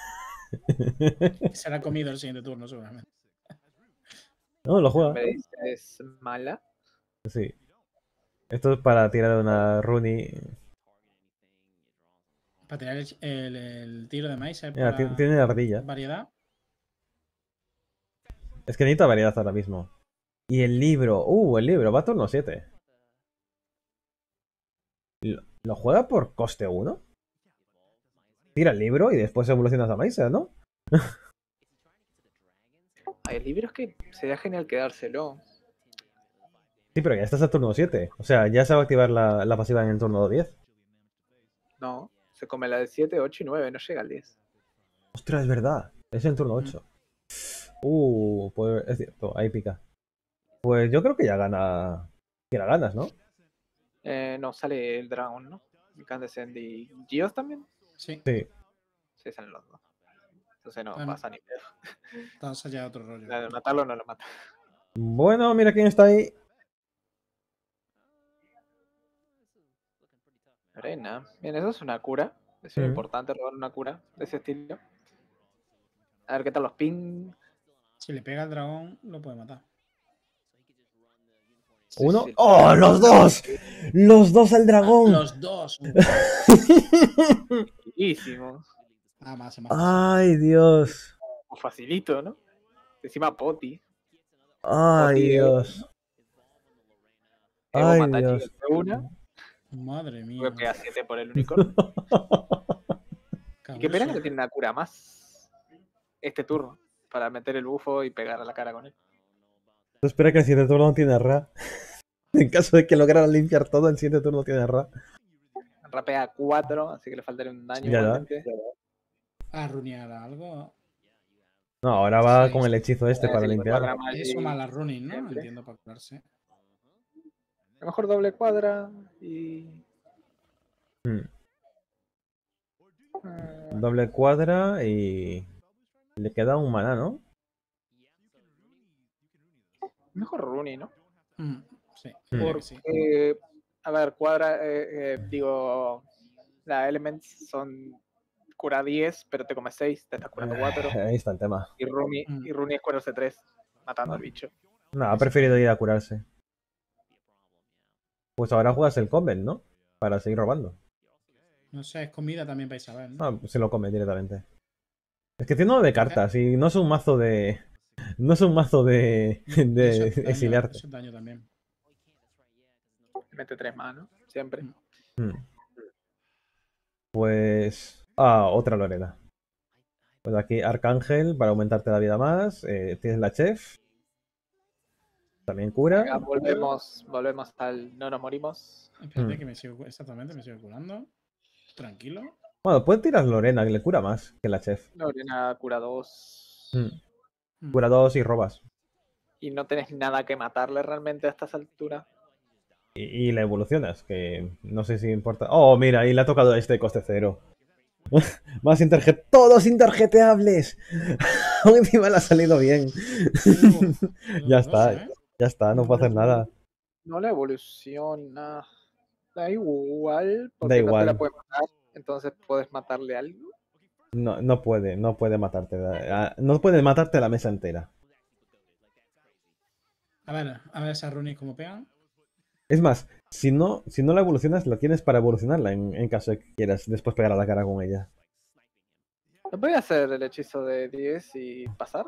Se la ha comido el siguiente turno, seguramente. No, lo En juega. vez de es mala. Sí. Esto es para tirar una Rooney. Para tirar el tiro de Maiser Mira, para tiene ardilla. variedad. Es que necesita variedad ahora mismo. Y el libro. El libro. Va a turno 7. ¿Lo juega por coste 1? Tira el libro y después evolucionas a Maiser, ¿no? Hay libros que sería genial quedárselo. Sí, pero ya estás a turno 7. O sea, ya se va a activar la pasiva en el turno 10. No, se come la de 7, 8 y 9, no llega al 10. Ostras, es verdad. Es en turno 8. Pues es cierto, ahí pica. Pues yo creo que ya gana. Que la ganas, ¿no? No, sale el dragón, ¿no? Incandescent y Gios también. Sí. Sí. Sí, salen los dos. Entonces no Bueno. pasa ni pedo. Entonces ya otro rollo. La de matarlo no lo mata. Bueno, mira quién está ahí. Arena. Bien, eso es una cura. Eso es importante, robar una cura de ese estilo. A ver qué tal los ping. Si le pega al dragón, lo puede matar. Uno. Sí. ¡Oh, los dos! ¡Los dos al dragón! Los dos. Facilísimo. Más. ¡Ay, Dios! Facilito, ¿no? Encima Poti. Ay, Oti, Dios. Evo Ay, mata a Dios. Gigas de una. Madre mía. Porque pega 7 por el unicornio. Y qué pena que no tiene una cura más este turno. Para meter el bufo y pegar a la cara con él. Espera que el 7 turno no tiene Ra. En caso de que lograra limpiar todo, el 7 turno tiene Ra. Rapea 4, así que le faltaría un daño Ya, igualmente. ¿A runear algo? No, ahora va Seis. con el hechizo este para Sí, limpiar. cuadra más Eso y- mala running, ¿no? siempre. Entiendo para curarse. A lo mejor doble cuadra y. Mm. mm, Doble cuadra y le queda un maná, ¿no? mejor Rooney, ¿no? Sí, Mm. diría que sí. A ver, cuadra, digo, las elements son cura 10, pero te come 6, te estás curando 4. Ahí está el tema. Y Rooney es curarse 3, matando al bicho. No, ha preferido ir a curarse. Pues ahora juegas el Convent, ¿no? Para seguir robando. No sé, es comida también para Isabel, ¿no? Ah, se lo come directamente. Es que tiene 9 cartas y no es un mazo de. No es un mazo de. de Eso es daño, exiliarte. eso es daño también. Mete 3 más, ¿no? Siempre. Mm. Pues. Ah, otra Lorena. Pues aquí Arcángel para aumentarte la vida más. Tienes la Chef. También cura. Venga, volvemos al no nos morimos. Espérate que me sigo. Exactamente, me sigo curando. Tranquilo. Bueno, puedes tirar Lorena, que le cura más que la Chef. Lorena cura 2. Cura 2 y robas. Y no tenés nada que matarle realmente a estas alturas. Y la evolucionas, que no sé si importa. Oh, mira, ahí le ha tocado este coste 0. Más todos interjeteables. Aún encima le ha salido bien. Ya está, ya está, no puedo hacer nada. No la evoluciona. Da igual, porque Da no te igual. la puede matar. Entonces puedes matarle algo. No, no puede matarte. No puede matarte la mesa entera. A ver esas runis cómo pegan. Es más, si no la evolucionas, la tienes para evolucionarla en caso de que quieras después pegar a la cara con ella. ¿No podía hacer el hechizo de 10 y pasar?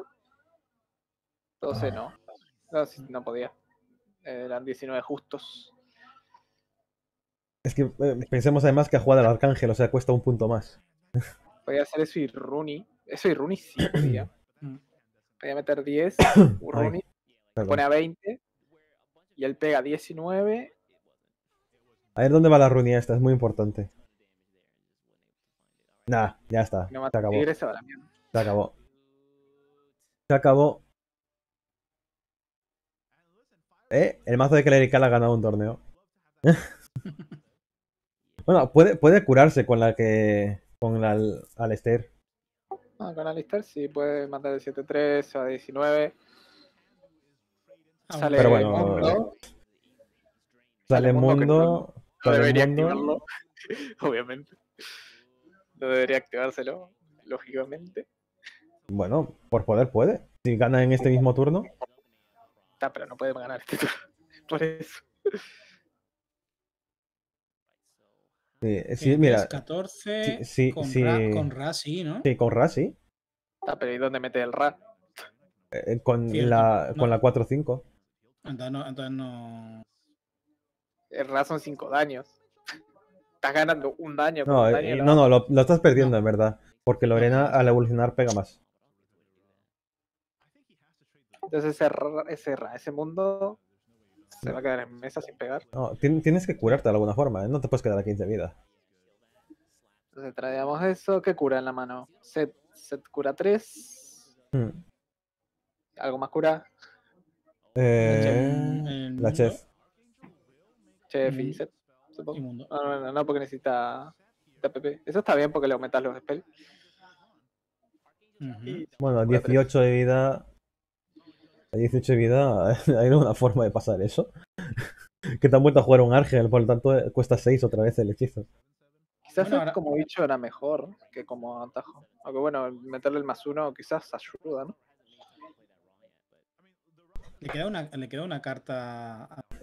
12 no. No, sí, no podía. Eran 19 justos. Es que pensemos además que ha jugado al Arcángel, o sea, cuesta un punto más. Podía hacer eso y Rooney. Eso y Rooney sí podía. Podía meter 10. Rooney Perdón. pone a 20. Y él pega 19. A ver dónde va la runía esta, es muy importante. Nah, ya está. No Se mata acabó. tigre, se va a la mierda. Se acabó. Se acabó. El mazo de Clerical ha ganado un torneo. Bueno, puede curarse con la que. Con la Alistair. Ah, con Alistair sí puede matar el 7-3, se va a 19. Sale Pero bueno, Mundo. Sale Mundo que Mundo. no Sale debería Mundo. activarlo, obviamente. No debería activárselo, lógicamente. Bueno, por poder puede. Si gana en este mismo turno. Está, pero no puede ganar este turno. Por eso. Sí, mira. 14 Sí, con Ra, sí, ¿no? Sí, con Ra, sí. Está, pero ¿y dónde mete el Ra? Con Cierto, la no. 4-5. Entonces no. El Ra son 5 daños. Estás ganando un daño con No, un daño. no, lo estás perdiendo No. en verdad. Porque Lorena al evolucionar pega más. Entonces ese mundo se va a quedar en mesa sin pegar. No, tienes que curarte de alguna forma, ¿eh? No te puedes quedar a 15 de vida. Entonces traíamos eso. ¿Qué cura en la mano? Set cura 3. ¿Algo más cura? La Chef. Chef y Set, supongo. Inmundo. No, porque necesita PP. Eso está bien porque le aumentas los spells. Bueno, 18 de vida. A 18 de vida hay una forma de pasar eso. Que te han vuelto a jugar un Argel, por lo tanto cuesta 6 otra vez el hechizo. Quizás Bueno, ahora- como bicho era mejor que como atajo. Aunque bueno, meterle el +1 quizás ayuda, ¿no? Le queda una carta.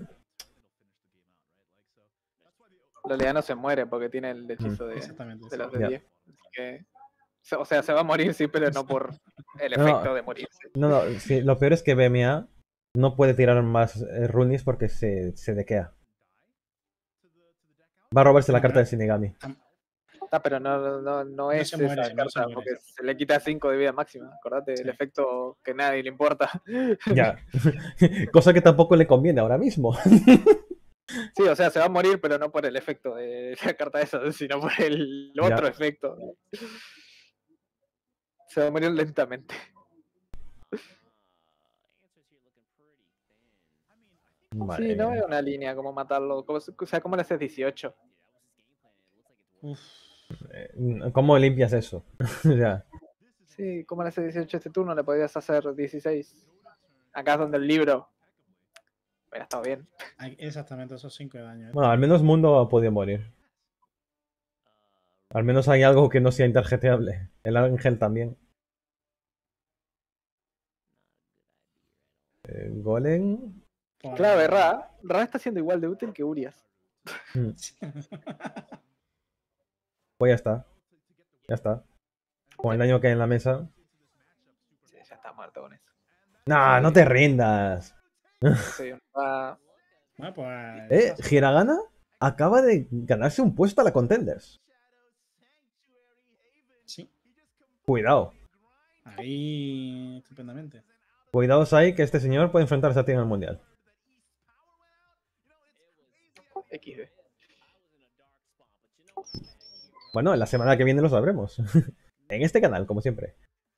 En realidad no se muere porque tiene el hechizo de Exactamente. los Sí. de 10. Así que, o sea, se va a morir, sí, pero no por el efecto de morirse. No, sí, lo peor es que BMA no puede tirar más runis porque se dequea. Va a robarse la carta de Shinigami. Pero no No es se muere, esa no se carta, muere. porque se le quita 5 de vida máxima. Acordate, el Sí. efecto que nadie le importa. Ya. Cosa que tampoco le conviene ahora mismo. Sí, o sea, se va a morir, pero no por el efecto de la carta esa, sino por el Ya. otro efecto. Se va a morir lentamente. Madre Sí, no mía. veo una línea como matarlo. O sea, ¿cómo le haces 18? Uf. ¿Cómo limpias eso? Ya. Sí, ¿cómo le haces 18 este turno? Le podrías hacer 16. Acá es donde el libro hubiera estado bien. Exactamente, esos 5 de daño. Bueno, al menos Mundo ha podido morir. Al menos hay algo que no sea interjeteable. El ángel también. Golem. Clave, Ra está siendo igual de útil que Urias. Mm, Pues ya está. Ya está. Con el daño que hay en la mesa. Sí, ya está muerto con eso. Nah, no te rindas. Sí, Ra- Bueno, pues. Hiragana acaba de ganarse un puesto a la Contenders. Sí, Cuidado. ahí estupendamente. Cuidaos ahí que este señor puede enfrentarse a ti en el mundial. XD. Bueno, la semana que viene lo sabremos. En este canal, como siempre.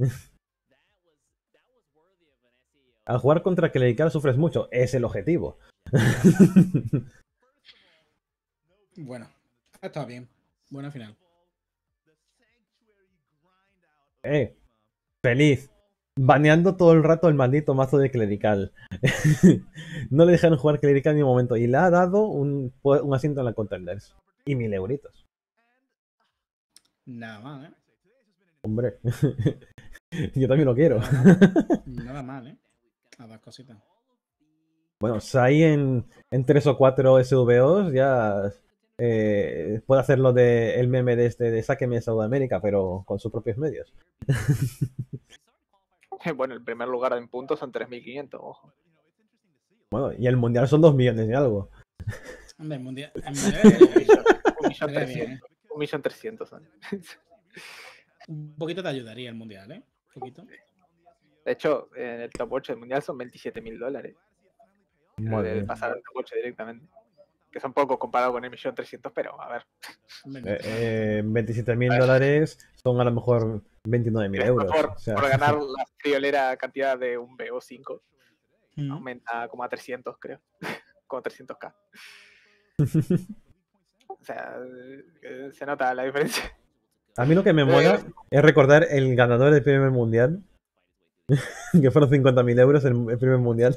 Al jugar contra Clerical sufres mucho. Es el objetivo. Bueno, está bien. Buena final. Feliz. Baneando todo el rato el maldito mazo de Clerical. No le dejaron jugar Clerical ni un momento. Y le ha dado un asiento en la Contenders. Y 1000 euritos. Nada mal, ¿eh? Hombre. Yo también lo quiero. Nada mal, ¿eh? A dos cositas. Bueno, Sai en 3 o 4 SVOs ya puede hacer lo de el meme de sáqueme de Sudamérica, pero con sus propios medios. Bueno, el primer lugar en puntos son 3.500, ojo. Bueno, y el mundial son 2 millones y algo. Hombre, el mundial estaría bien, 1.300.000 son. Un poquito te ayudaría el mundial, ¿eh? Un poquito. De hecho, en el top 8 del mundial son $27.000. Madre De mía. pasar al top 8 directamente. Que son pocos comparado con el 1.300.000, pero a ver. Hombre, $27.000 son a lo mejor 29.000 euros. Por, O sea, por ganar la friolera cantidad de un BO5, Mm. aumenta como a 300, creo. Como 300k. O sea, se nota la diferencia. a mí lo que me mola es recordar el ganador del primer mundial. Que fueron 50.000 euros el primer mundial.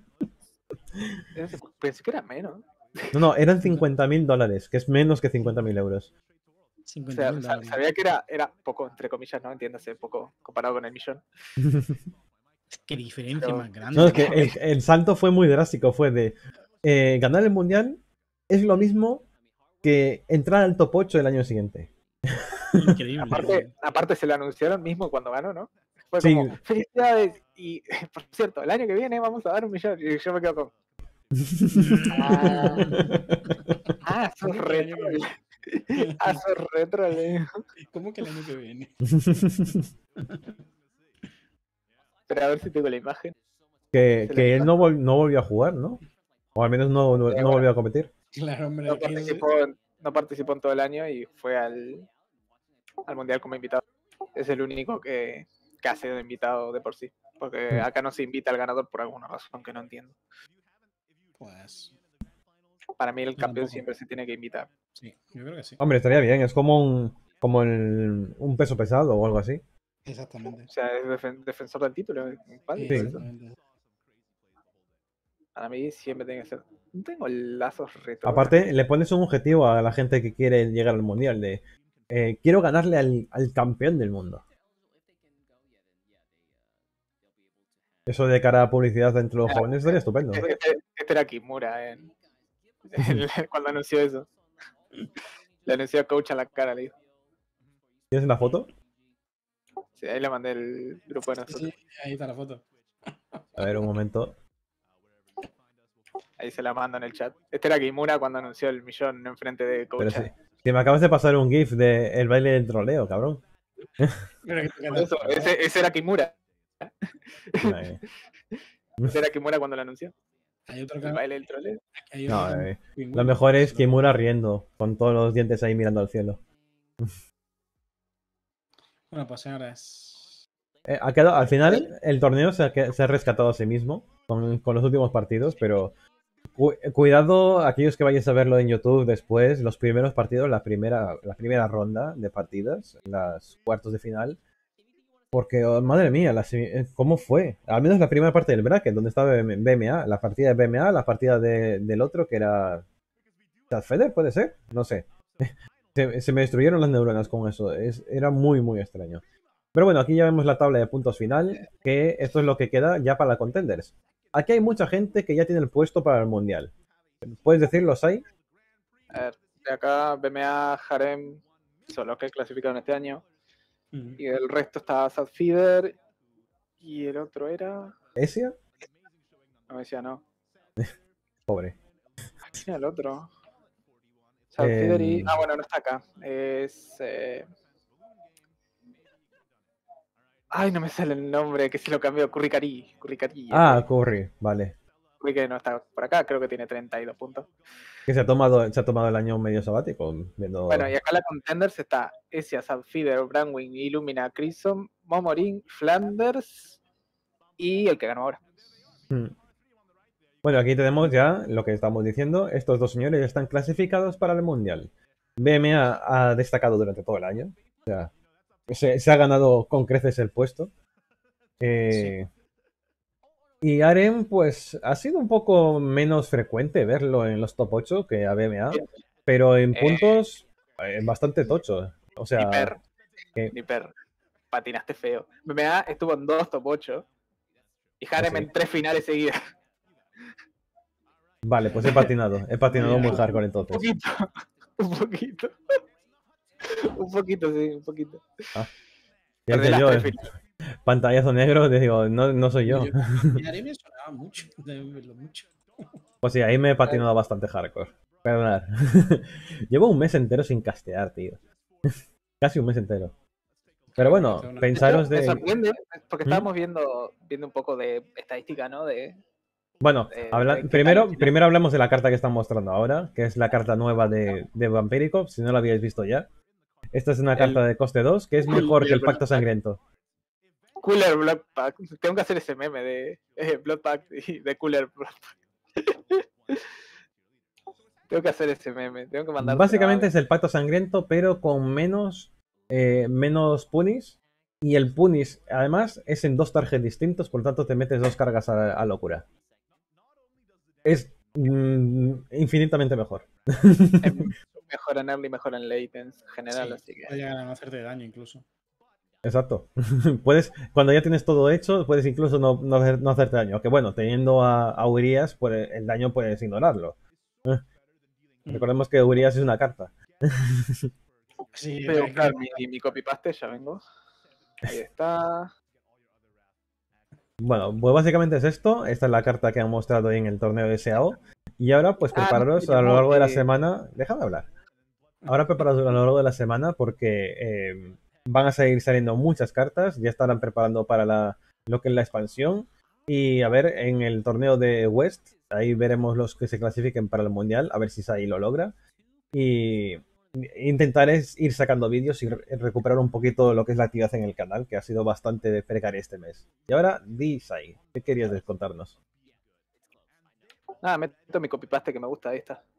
Pensé que era menos. No, eran $50.000, que es menos que 50.000 euros. O sea, $50.000. sabía que era poco, entre comillas, ¿no? Entiéndase, poco comparado con el millón. Qué diferencia Pero- más grande. No, es que el salto fue muy drástico. Fue de ganar el mundial es lo mismo que entrar al top 8 el año siguiente. Increíble. Aparte se lo anunciaron mismo cuando ganó, ¿no? Fue Sí. como, felicidades. Y, por cierto, el año que viene vamos a dar 1 millón. Y yo me quedo con, sos ¿Cómo que el año retro. que viene? Sos retro, le digo. ¿Cómo que el año que viene? Pero a ver si tengo la imagen. que él no volvió a jugar, ¿no? O al menos no volvió a competir. Claro, hombre. No participó en todo el año y fue al mundial como invitado. Es el único que ha sido invitado de por sí. Porque acá no se invita al ganador por alguna razón que no entiendo. Pues Para mí el Yo campeón tampoco. siempre se tiene que invitar. sí, yo creo que sí. Hombre, estaría bien. Es como un peso pesado o algo así. Exactamente. O sea, es defensor del título. ¿Vale? Sí. Exactamente. Para mí siempre tiene que ser. No tengo lazos retro. Aparte, le pones un objetivo a la gente que quiere llegar al mundial de quiero ganarle al campeón del mundo. Eso de cara a publicidad entre los jóvenes estaría estupendo. Este era Kimura cuando anunció eso. Le anunció a Coach a la cara, le dijo. ¿Tienes la foto? Sí, ahí le mandé el grupo de nosotros. Sí, ahí está la foto. A ver, un momento. Ahí se la mando en el chat. Este era Kimura cuando anunció el millón enfrente de Pero Coach. sí. Si me acabas de pasar un GIF de el baile del troleo, cabrón. Pero que te Por eso, ese era Kimura. Vale. Ese era Kimura cuando lo anunció. Hay otro El que baile del troleo. hay No, otro lo pingüino, mejor es pero- Kimura riendo, con todos los dientes ahí mirando al cielo. Bueno, pues señores. Al final, el torneo se ha rescatado a sí mismo con los últimos partidos, pero cuidado aquellos que vayáis a verlo en YouTube después, los primeros partidos, la primera ronda de partidas, las cuartos de final, porque, oh, madre mía, ¿cómo fue? Al menos la primera parte del bracket, donde estaba BMA, la partida de BMA, la partida del otro, que era Chad Feder, ¿puede ser? No sé. Se me destruyeron las neuronas con eso, era muy, muy extraño. Pero bueno, aquí ya vemos la tabla de puntos final, que esto es lo que queda ya para la Contenders. Aquí hay mucha gente que ya tiene el puesto para el Mundial. ¿Puedes decirlos ahí? A ver, de acá BMA, Harem son los que clasificaron este año. Y el resto está Sad Feeder. Y el otro era. ¿Esia? No me decía, no. Pobre. ¿Quién era el otro? Sad Feeder y. Ah, bueno, no está acá. Es. Ay, no me sale el nombre, que si lo cambió. Curricari. Ah, Curry, vale. Curricari no está por acá, creo que tiene 32 puntos. Que se ha tomado el año medio sabático. Viendo... Bueno, y acá la Contenders está Esia, Sadfeeder, Brandwing, Illumina, Crimson, Momorin, Flanders y el que ganó ahora. Bueno, aquí tenemos ya lo que estamos diciendo. Estos dos señores ya están clasificados para el Mundial. BMA ha destacado durante todo el año. O sea, se ha ganado con creces el puesto. Sí. Y Arem, pues, ha sido un poco menos frecuente verlo en los top 8 que a BMA. Pero en puntos, bastante tocho. O sea, Ni per. Patinaste feo. MMA estuvo en 2 top 8 y Harem sí. en 3 finales seguidas. Vale, pues he patinado. He patinado muy hardcore entonces. Un poquito. Un poquito, sí, un poquito. Ah. Ya Perdí hice las yo, 3 finales. pantallazo negro, te digo, no soy yo. Y Arem me sonaba mucho, de verlo mucho. Pues sí, ahí me he patinado bastante hardcore. Perdonad. Llevo un mes entero sin castear, tío. Casi un mes entero. Pero bueno, pensaros Me de... sorprende, porque estábamos viendo un poco de estadística, ¿no? Bueno, primero hablamos de la carta que están mostrando ahora, que es la carta nueva de Vampiricop, si no la habíais visto ya. Esta es una carta de coste 2, que es mejor que el Pacto Sangriento. Cooler Blood Pack. Tengo que hacer ese meme de Blood Pack y de Cooler Blood Pack. Tengo que hacer ese meme. Tengo que mandar. Básicamente es el Pacto Sangriento, pero con menos punis. Y el punis, además, es en 2 targets distintos, por lo tanto te metes 2 cargas a locura. Es infinitamente mejor. Mejor en early, mejor en late en general, Sí, así que. puede llegar a no hacerte daño incluso. Exacto. Cuando ya tienes todo hecho, puedes incluso no hacerte daño. Aunque bueno, teniendo a Urias, pues, el daño puedes ignorarlo. Recordemos que Urias es una carta. Sí, Pero claro, mi copy-paste, ya vengo. Ahí está. Bueno, pues básicamente es esto. Esta es la carta que han mostrado ahí en el torneo de SAO. Y ahora, pues prepararos a lo largo de la semana. Déjame hablar. Ahora prepararos a lo largo de la semana porque van a seguir saliendo muchas cartas. Ya estarán preparando para lo que es la expansión. Y a ver, en el torneo de West, ahí veremos los que se clasifiquen para el Mundial. A ver si Sai lo logra. Y intentaré ir sacando vídeos y recuperar un poquito lo que es la actividad en el canal, que ha sido bastante precaria este mes. Y ahora, Sai, ¿qué querías contarnos? Nada, meto mi copy-paste que me gusta, ahí está.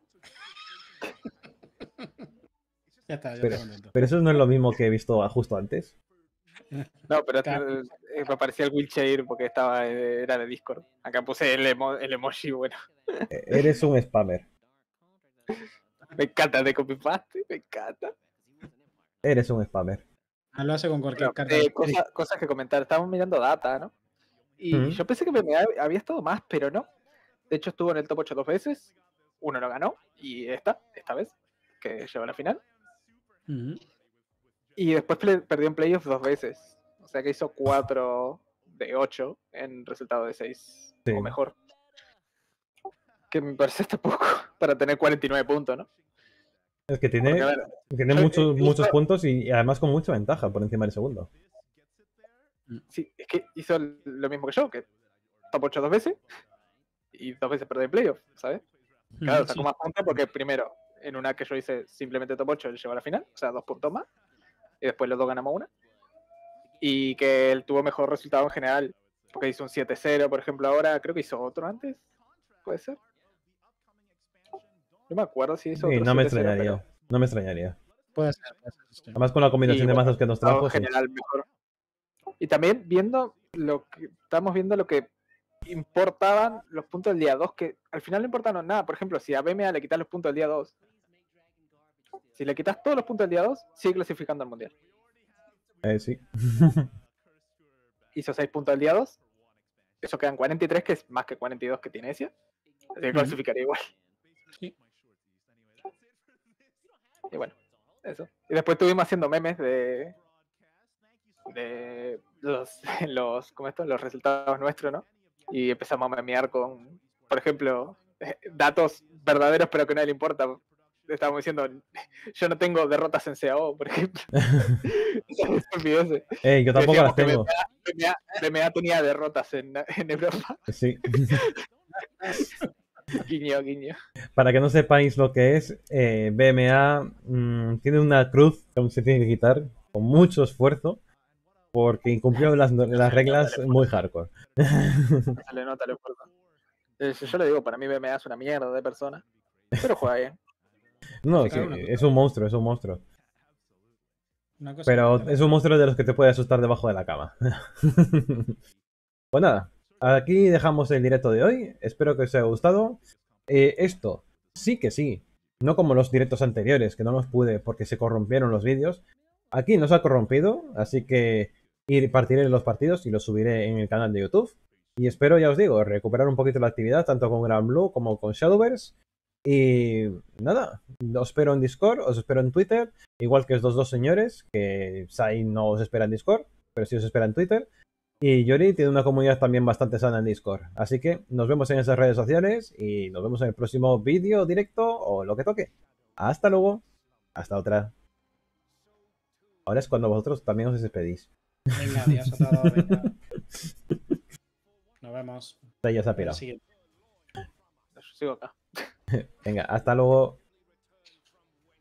Ya está, ya pero, está contento. pero eso no es lo mismo que he visto justo antes. No, pero me parecía el wheelchair porque era de Discord. Acá puse el emoji, bueno. Eres un spammer. Me encanta de copy-paste, me encanta. Eres un spammer. Lo hace con cualquier carta. Cosas que comentar. Estábamos mirando data, ¿no? Y yo pensé que había estado más, pero no. De hecho, estuvo en el top 8 2 veces. Uno lo ganó. Y esta vez, que llegó a la final. Y después perdió en playoffs 2 veces. O sea que hizo 4 de 8 en resultado de 6. Sí. O mejor. Que me parece hasta poco para tener 49 puntos, ¿no? Es que Porque, tiene, a ver, tiene yo- muchos hizo- puntos y además con mucha ventaja por encima del segundo. Sí, es que hizo lo mismo que yo, que top 8 2 veces y 2 veces perdió el playoff, ¿sabes? Claro, sacó Sí. más puntos porque primero, en una que yo hice simplemente top 8, él llegó a la final, o sea, 2 puntos más, y después los dos ganamos una. Y que él tuvo mejor resultado en general, porque hizo un 7-0, por ejemplo, ahora creo que hizo otro antes, ¿puede ser? No me acuerdo si hizo Sí, otro no me 7-0, extrañaría. pero... No me extrañaría. Puede ser, sí. Además con la combinación Y de bueno, mazos que nos resultado trajo, en sí. general mejor. Y también estamos viendo lo que importaban los puntos del día 2, que al final no importaron nada. Por ejemplo, si a BMA le quitas los puntos del día 2, si le quitas todos los puntos del día 2, sigue clasificando al mundial. Sí. Hizo 6 puntos del día 2, eso quedan 43, que es más que 42 que tiene Asia. Así que clasificaría igual. Sí. Y bueno, eso. Y después estuvimos haciendo memes de ¿cómo esto? Los resultados nuestros, ¿no? Y empezamos a memear con, por ejemplo, datos verdaderos pero que a nadie le importa. Estábamos diciendo, yo no tengo derrotas en CAO, por ejemplo. Yo tampoco las tengo. BMA tenía derrotas en Europa. Sí. Guiño, guiño. Para que no sepáis lo que es, BMA tiene una cruz que aún se tiene que quitar con mucho esfuerzo porque incumplió las reglas muy hardcore. Se le nota el esfuerzo. Yo le digo, para mí BMA es una mierda de persona, pero juega bien. No, Claro, sí, una cosa. es un monstruo, es un monstruo. Una cosa Pero que- es un monstruo de los que te puede asustar debajo de la cama. Pues nada, aquí dejamos el directo de hoy. Espero que os haya gustado. Esto, sí que sí. No como los directos anteriores, que no los pude porque se corrompieron los vídeos. Aquí no se ha corrompido, así que partiré los partidos y los subiré en el canal de YouTube. Y espero, ya os digo, recuperar un poquito la actividad, tanto con Gran Blue como con Shadowverse. Y nada, os espero en Discord, os espero en Twitter, igual que estos dos señores, que Sai no os espera en Discord, pero sí os espera en Twitter. Y Yori tiene una comunidad también bastante sana en Discord. Así que nos vemos en esas redes sociales y nos vemos en el próximo vídeo, directo o lo que toque. Hasta luego. Hasta otra. Ahora es cuando vosotros también os despedís. Venga, adiós a todos. Venga. Nos vemos. Ya se ha En el pirado. siguiente. Yo sigo acá. Venga, hasta luego.